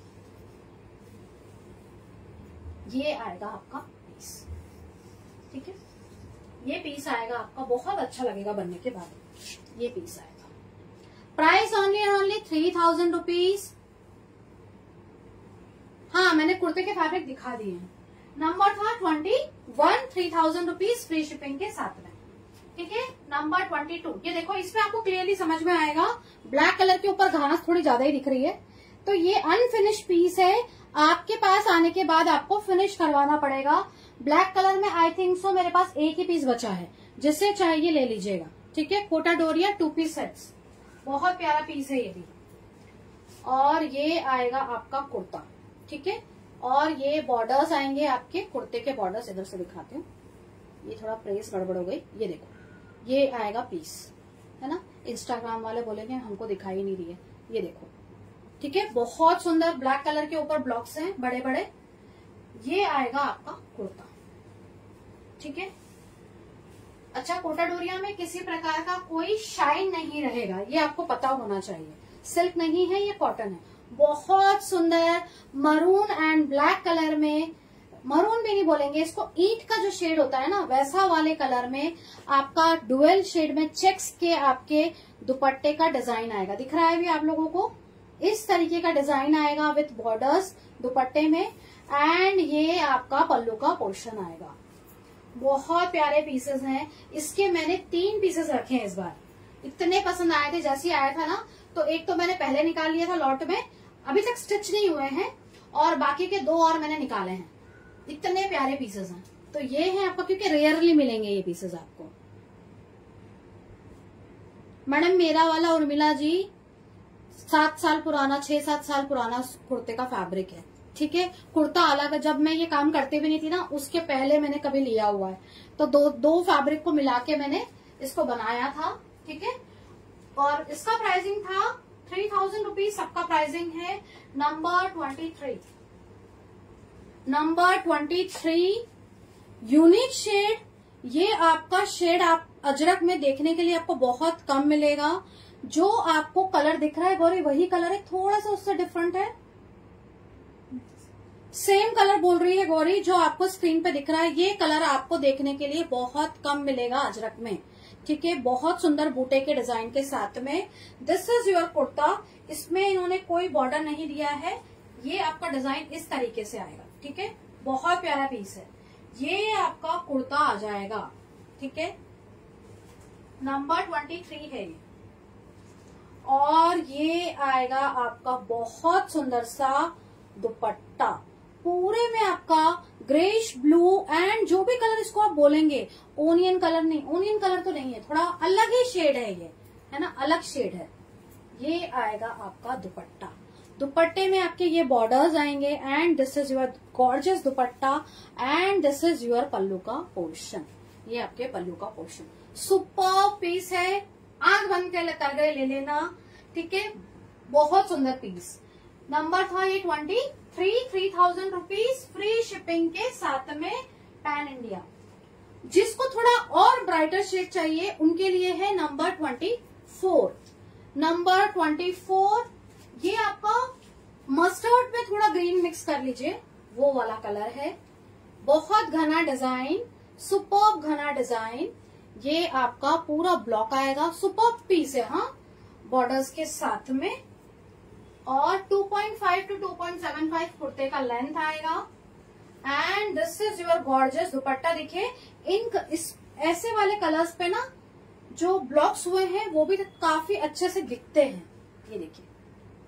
Speaker 1: ये आएगा आपका पीस। ठीक है, ये पीस आएगा आपका, बहुत अच्छा लगेगा बनने के बाद। ये पीस आएगा, price only and only three thousand rupees. हाँ, मैंने कुर्ते के फैब्रिक दिखा दिए हैं। नंबर था twenty one, three thousand rupees free shipping के साथ में। ठीक है, नंबर ट्वेंटी टू। ये देखो, इसमें आपको क्लियरली समझ में आएगा, ब्लैक कलर के ऊपर घास थोड़ी ज्यादा ही दिख रही है। तो ये अनफिनिश पीस है, आपके पास आने के बाद आपको फिनिश करवाना पड़ेगा। ब्लैक कलर में आई थिंक सो मेरे पास एक ही पीस बचा है, जिससे चाहिए ले लीजिएगा। ठीक है, Kota Doria to piece sets, बहुत प्यारा पीस है ये भी। और ये आएगा आपका कुर्ता। ठीक है, और ये बॉर्डर्स आएंगे आपके कुर्ते के बॉर्डर्स। इधर से दिखाती हूँ, ये थोड़ा प्रेस गड़बड़ हो गई। ये देखो, ये आएगा पीस, है ना। इंस्टाग्राम वाले बोलेंगे हमको दिखाई नहीं रही है। ये देखो, ठीक है, बहुत सुंदर ब्लैक कलर के ऊपर ब्लॉक्स हैं बड़े बड़े। ये आएगा आपका कुर्ता। ठीक है, अच्छा, कोटा डोरिया में किसी प्रकार का कोई शाइन नहीं रहेगा, ये आपको पता होना चाहिए। सिल्क नहीं है, ये कॉटन है। बहुत सुंदर मरून एंड ब्लैक कलर में, मरून भी नहीं बोलेंगे इसको, ईंट का जो शेड होता है ना, वैसा वाले कलर में आपका डुअल शेड में चेक्स के आपके दुपट्टे का डिजाइन आएगा। दिख रहा है भी आप लोगों को, इस तरीके का डिजाइन आएगा विथ बॉर्डर्स दुपट्टे में, एंड ये आपका पल्लू का पोर्शन आएगा। बहुत प्यारे पीसेस हैं। इसके मैंने तीन पीसेस रखे हैं इस बार, इतने पसंद आए थे। जैसे ही आया था ना, तो एक तो मैंने पहले निकाल लिया था लॉट में, अभी तक स्टिच नहीं हुए हैं, और बाकी के दो और मैंने निकाले हैं। इतने प्यारे पीसेस हैं। तो ये है आपको, क्योंकि रेयरली मिलेंगे ये पीसेस आपको। मैडम, मेरा वाला उर्मिला जी सात साल पुराना, छह सात साल पुराना कुर्ते का फैब्रिक है। ठीक है, कुर्ता अलग, जब मैं ये काम करती भी नहीं थी ना, उसके पहले मैंने कभी लिया हुआ है। तो दो दो फैब्रिक को मिला के मैंने इसको बनाया था। ठीक है, और इसका प्राइसिंग था थ्री थाउजेंड रुपीज, सबका प्राइसिंग है। Number twenty three, number twenty three unique shade. ये आपका शेड आप अजरक में देखने के लिए आपको बहुत कम मिलेगा। जो आपको कलर दिख रहा है गौरी, वही कलर है, थोड़ा सा उससे डिफरेंट है। सेम कलर बोल रही है गौरी, जो आपको स्क्रीन पे दिख रहा है, ये कलर आपको देखने के लिए बहुत कम मिलेगा अजरक में। ठीक है, बहुत सुंदर बूटे के डिजाइन के साथ में। This is your kurta. इसमें इन्होंने कोई बॉर्डर नहीं दिया है, ये आपका डिजाइन इस तरीके से आएगा। ठीक है, बहुत प्यारा पीस है। ये आपका कुर्ता आ जाएगा। ठीक है, नंबर ट्वेंटी थ्री है ये। और ये आएगा आपका बहुत सुंदर सा दुपट्टा, पूरे में आपका ग्रेश ब्लू एंड जो भी कलर इसको आप बोलेंगे, ओनियन कलर नहीं, ओनियन कलर तो नहीं है, थोड़ा अलग ही शेड है ये, है ना, अलग शेड है। ये आएगा आपका दुपट्टा। दुपट्टे में आपके ये बॉर्डर्स आएंगे, and this is your gorgeous dupatta, and this is your pallu का पोर्शन। ये आपके पल्लू का पोर्शन। सुपर पीस है, आंख बंद कर गए ले लेना। ठीक है, बहुत सुंदर पीस। नंबर था ये twenty three, three thousand rupees free shipping के साथ में, पैन इंडिया। जिसको थोड़ा और ब्राइटर शेड चाहिए उनके लिए है number twenty four. Number twenty four, ये आपका मस्टर्ड में थोड़ा ग्रीन मिक्स कर लीजिए, वो वाला कलर है। बहुत घना डिजाइन, सुपर्ब घना डिजाइन। ये आपका पूरा ब्लॉक आएगा, सुपर्ब पीस है, हाँ, बॉर्डर्स के साथ में। और two point five to two point seven five कुर्ते का लेंथ आएगा, and this is your gorgeous dupatta. देखिए, इन इस ऐसे वाले कलर्स पे ना जो ब्लॉक्स हुए हैं वो भी काफी अच्छे से दिखते हैं। ये देखिए,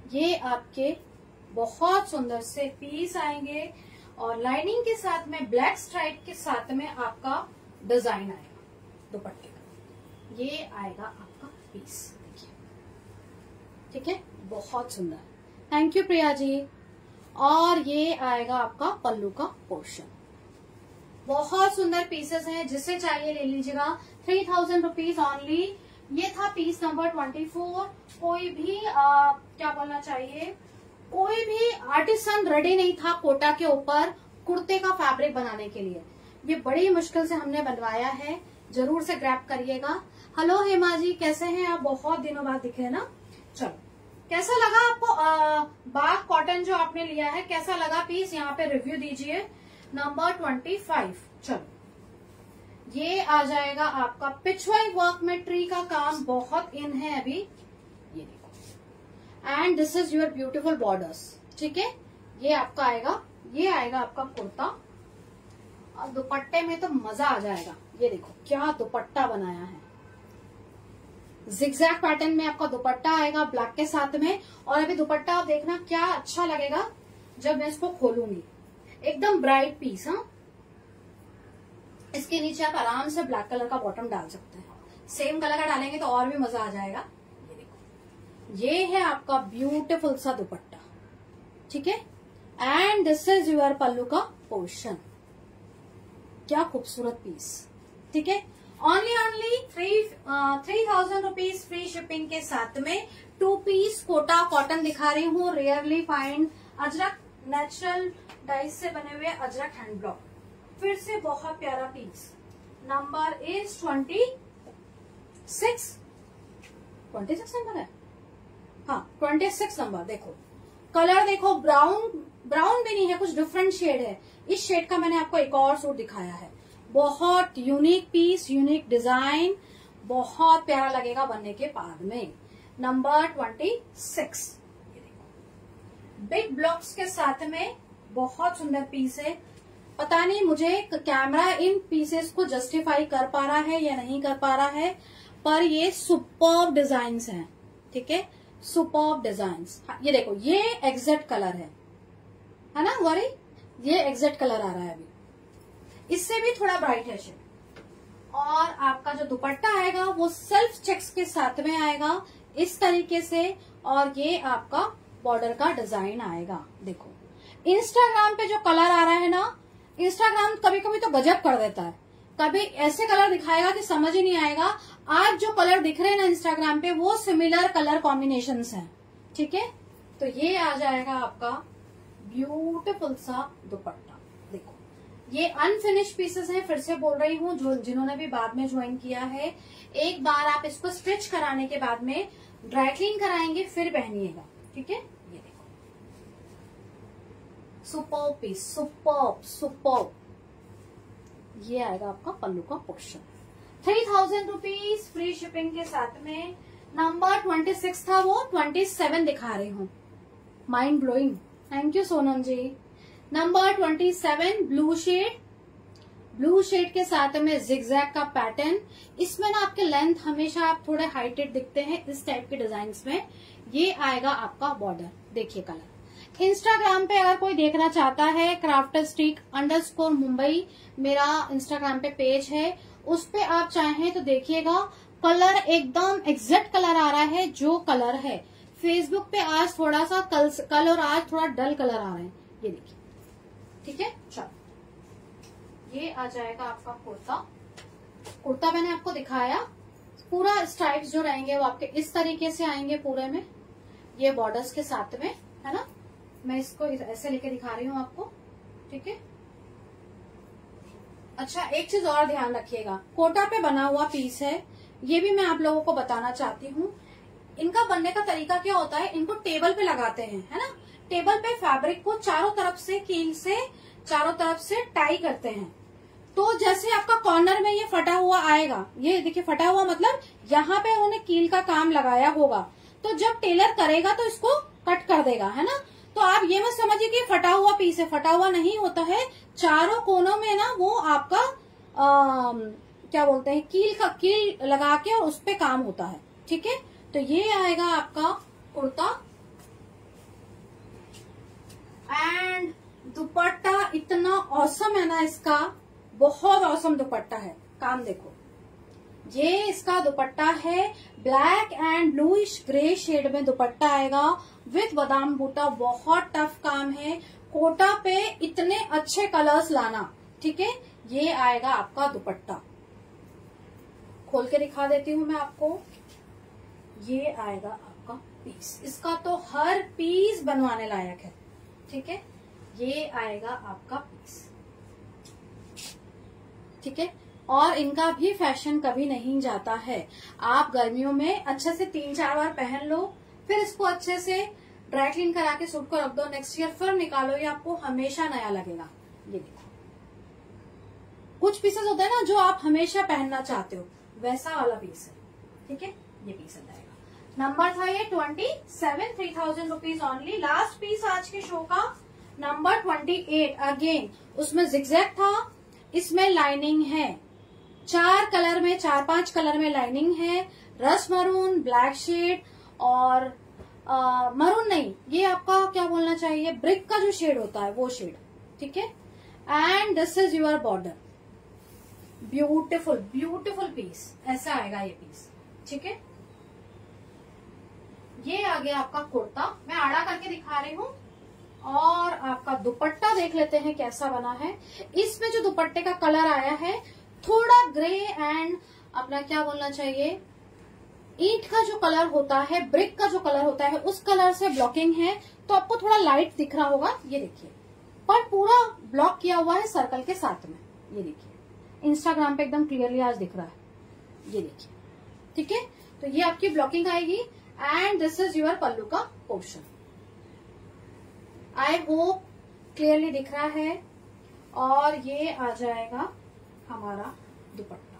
Speaker 1: ये आपके बहुत सुंदर से पीस आएंगे और लाइनिंग के साथ में ब्लैक स्ट्राइप के साथ में आपका डिजाइन आएगा दुपट्टे का। ये आएगा आपका पीस, देखिए, ठीक है, बहुत सुंदर। Thank you Priya ji. और ये आएगा आपका पल्लू का पोर्शन। बहुत सुंदर पीसेस हैं, जिसे चाहिए ले लीजिएगा। Three thousand rupees only. ये था पीस नंबर ट्वेंटी फोर। कोई भी आ, क्या बोलना चाहिए, कोई भी आर्टिसन रेडी नहीं था कोटा के ऊपर कुर्ते का फैब्रिक बनाने के लिए। ये बड़ी मुश्किल से हमने बनवाया है, जरूर से ग्रैब करिएगा। हेलो हेमा जी, कैसे हैं आप? बहुत दिनों बाद दिखे ना। चलो, कैसा लगा आपको आ, बाग कॉटन जो आपने लिया है, कैसा लगा पीस? यहाँ पे रिव्यू दीजिए। Number twenty five. चलो, ये आ जाएगा आपका पिचवाई वर्क में ट्री का काम बहुत इन है अभी, ये देखो। And this is your beautiful borders, ठीक है। ये आपका आएगा, ये आएगा आपका कुर्ता और दुपट्टे में तो मजा आ जाएगा। ये देखो क्या दुपट्टा बनाया है, जिगजैग पैटर्न में आपका दुपट्टा आएगा ब्लैक के साथ में। और अभी दुपट्टा आप देखना क्या अच्छा लगेगा जब मैं इसको खोलूंगी, एकदम ब्राइट पीस। हाँ, इसके नीचे आप आराम से ब्लैक कलर का बॉटम डाल सकते हैं। सेम कलर का डालेंगे तो और भी मजा आ जाएगा। ये देखो, ये है आपका ब्यूटीफुल सा दुपट्टा, ठीक है। And this is your pallu का पोर्शन। क्या खूबसूरत पीस, ठीक है। Only only three three thousand rupees free shipping के साथ में टू पीस कोटा कॉटन दिखा रही हूँ। Rarely find ajrak, natural dyes से बने हुए अजरक हैंड ब्लॉक। फिर से बहुत प्यारा piece. Number is twenty six twenty six number है, हाँ ट्वेंटी सिक्स नंबर। देखो कलर, देखो ब्राउन ब्राउन भी नहीं है, कुछ डिफरेंट शेड है। इस शेड का मैंने आपको एक और सूट दिखाया है। बहुत यूनिक पीस, यूनिक डिजाइन, बहुत प्यारा लगेगा बनने के बाद में। नंबर ट्वेंटी सिक्स, ये देखो बिग ब्लॉक्स के साथ में बहुत सुंदर पीस है। पता नहीं मुझे कैमरा इन पीसेस को जस्टिफाई कर पा रहा है या नहीं कर पा रहा है, पर ये सुपर्ब डिजाइन्स हैं, ठीक है, सुपर्ब डिजाइन्स। ये देखो, ये एग्जैक्ट कलर है है ना वरी, ये एग्जैक्ट कलर आ रहा है अभी, इससे भी थोड़ा ब्राइट है शेड। और आपका जो दुपट्टा आएगा वो सेल्फ चेक्स के साथ में आएगा इस तरीके से। और ये आपका बॉर्डर का डिजाइन आएगा। देखो इंस्टाग्राम पे जो कलर आ रहा है ना, इंस्टाग्राम कभी कभी तो गजब कर देता है, कभी ऐसे कलर दिखाएगा कि समझ ही नहीं आएगा। आज जो कलर दिख रहे हैं ना इंस्टाग्राम पे, वो सिमिलर कलर कॉम्बिनेशंस हैं, ठीक है। तो ये आ जाएगा आपका ब्यूटीफुल सा दुपट्टा। देखो ये अनफिनिश पीसेस हैं, फिर से बोल रही हूँ, जो जिन्होंने भी बाद में ज्वाइन किया है, एक बार आप इसको स्टिच कराने के बाद में ड्राई क्लीन कराएंगे फिर पहनिएगा, ठीक है। ये देखो सुपर्ब पीस, सुपर्ब सुपर्ब। ये आएगा आपका पल्लू का portion. Three thousand rupees free shipping के साथ में। नंबर ट्वेंटी सिक्स था, वो ट्वेंटी सेवन दिखा रही हूँ। Mind blowing, thank you Sonam ji. Number twenty seven blue shade, blue shade के साथ में जिगजैग का पैटर्न। इसमें ना आपके लेंथ हमेशा आप थोड़े हाइटेड दिखते हैं इस टाइप के डिजाइन में। ये आएगा आपका बॉर्डर, देखिए कलर। इंस्टाग्राम पे अगर कोई देखना चाहता है, क्राफ्टस्टिक अंडरस्कोर मुंबई मेरा इंस्टाग्राम पे पेज है, उस पे आप चाहें तो देखिएगा। कलर एकदम एग्जैक्ट कलर आ रहा है जो कलर है। फेसबुक पे आज थोड़ा सा कल कल और आज थोड़ा डल कलर आ रहे हैं, ये देखिए, ठीक है। चलो ये आ जाएगा आपका कुर्ता। कुर्ता मैंने आपको दिखाया, पूरा स्ट्राइप्स जो रहेंगे वो आपके इस तरीके से आएंगे पूरे में, ये बॉर्डर्स के साथ में, है ना। मैं इसको ऐसे लेके दिखा रही हूँ आपको, ठीक है। अच्छा एक चीज और ध्यान रखिएगा, कोटा पे बना हुआ पीस है, ये भी मैं आप लोगों को बताना चाहती हूँ। इनका बनने का तरीका क्या होता है, इनको टेबल पे लगाते हैं, है ना। टेबल पे फैब्रिक को चारों तरफ से कील से चारों तरफ से टाई करते हैं। तो जैसे आपका कॉर्नर में ये फटा हुआ आएगा, ये देखिए फटा हुआ मतलब यहाँ पे उन्होंने कील का काम लगाया होगा, तो जब टेलर करेगा तो इसको कट कर देगा, है ना। तो आप ये मत समझिए कि फटा हुआ पीस है, फटा हुआ नहीं होता है। चारों कोनों में ना वो आपका आ, क्या बोलते हैं, कील का कील लगा के और उस पे काम होता है, ठीक है। तो ये आएगा आपका कुर्ता। एंड दुपट्टा इतना औसम है ना इसका, बहुत औसम दुपट्टा है। काम देखो, ये इसका दुपट्टा है, black and bluish grey shade में दुपट्टा आएगा विथ बादाम बूटा। बहुत टफ काम है कोटा पे इतने अच्छे कलर्स लाना, ठीक है। ये आएगा आपका दुपट्टा, खोल के दिखा देती हूँ मैं आपको। ये आएगा आपका पीस, इसका तो हर पीस बनवाने लायक है, ठीक है। ये आएगा आपका पीस, ठीक है। और इनका भी फैशन कभी नहीं जाता है। आप गर्मियों में अच्छे से तीन चार बार पहन लो, फिर इसको अच्छे से ड्राई क्लीन करा के सूट को रख दो, नेक्स्ट ईयर फिर निकालो, ये आपको हमेशा नया लगेगा। ये देखो, कुछ पीसेस होते हैं ना जो आप हमेशा पहनना चाहते हो, वैसा वाला पीस है, ठीक है। ये पीस आ जाएगा। नंबर था ये twenty seven, three thousand rupees only. Last piece आज के शो का नंबर ट्वेंटी एट। अगेन उसमें जिगजैग था, इसमें लाइनिंग है, चार कलर में, चार पांच कलर में लाइनिंग है। रस मरून, ब्लैक शेड और मरून नहीं, ये आपका क्या बोलना चाहिए, ब्रिक का जो शेड होता है वो शेड, ठीक है। And this is your border. Beautiful beautiful piece, ऐसा आएगा ये पीस, ठीक है। ये आ गया आपका कुर्ता, मैं आड़ा करके दिखा रही हूँ। और आपका दुपट्टा देख लेते हैं कैसा बना है। इसमें जो दुपट्टे का कलर आया है थोड़ा ग्रे एंड अपना क्या बोलना चाहिए, ईंट का जो कलर होता है, ब्रिक का जो कलर होता है, उस कलर से ब्लॉकिंग है, तो आपको थोड़ा लाइट दिख रहा होगा। ये देखिए, पर पूरा ब्लॉक किया हुआ है सर्कल के साथ में। ये देखिए, इंस्टाग्राम पे एकदम क्लियरली आज दिख रहा है। ये देखिए, ठीक है। तो ये आपकी ब्लॉकिंग आएगी and this is your pallu का पोर्शन। आई होप क्लियरली दिख रहा है। और ये आ जाएगा हमारा दुपट्टा,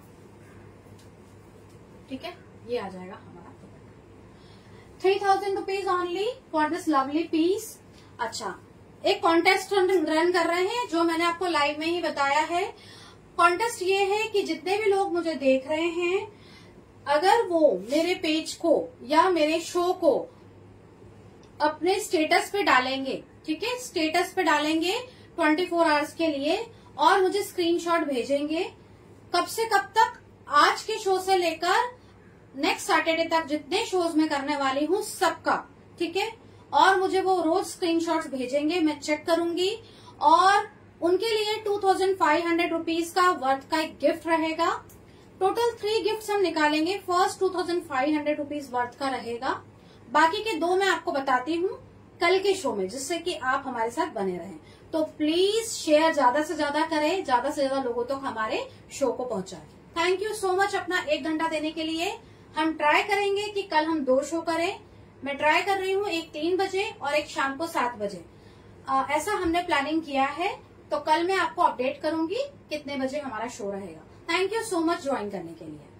Speaker 1: ठीक है। ये आ जाएगा हमारा dupatta. Three thousand rupees only for this lovely piece. अच्छा, एक कॉन्टेस्ट रन कर रहे हैं जो मैंने आपको लाइव में ही बताया है। कॉन्टेस्ट ये है कि जितने भी लोग मुझे देख रहे हैं, अगर वो मेरे पेज को या मेरे शो को अपने स्टेटस पे डालेंगे, ठीक है, स्टेटस पे डालेंगे ट्वेंटी फोर आवर्स के लिए और मुझे स्क्रीनशॉट भेजेंगे, कब से कब तक, आज के शो से लेकर नेक्स्ट सैटरडे तक जितने शोज में करने वाली हूँ सबका, ठीक है। और मुझे वो रोज स्क्रीनशॉट्स भेजेंगे, मैं चेक करूंगी और उनके लिए two thousand five hundred rupees का वर्थ का एक गिफ्ट रहेगा। टोटल थ्री गिफ्ट्स हम निकालेंगे। First two thousand five hundred rupees worth का रहेगा, बाकी के दो मैं आपको बताती हूँ कल के शो में, जिससे कि आप हमारे साथ बने रहें। तो प्लीज शेयर ज्यादा से ज्यादा करें, ज्यादा से ज्यादा लोगों तक हमारे शो को पहुंचाएं। थैंक यू सो मच अपना एक घंटा देने के लिए। हम ट्राई करेंगे कि कल हम दो शो करें। मैं ट्राई कर रही हूँ, एक तीन बजे और एक शाम को सात बजे। आ, ऐसा हमने प्लानिंग किया है, तो कल मैं आपको अपडेट करूंगी कितने बजे हमारा शो रहेगा। Thank you so much join करने के लिए।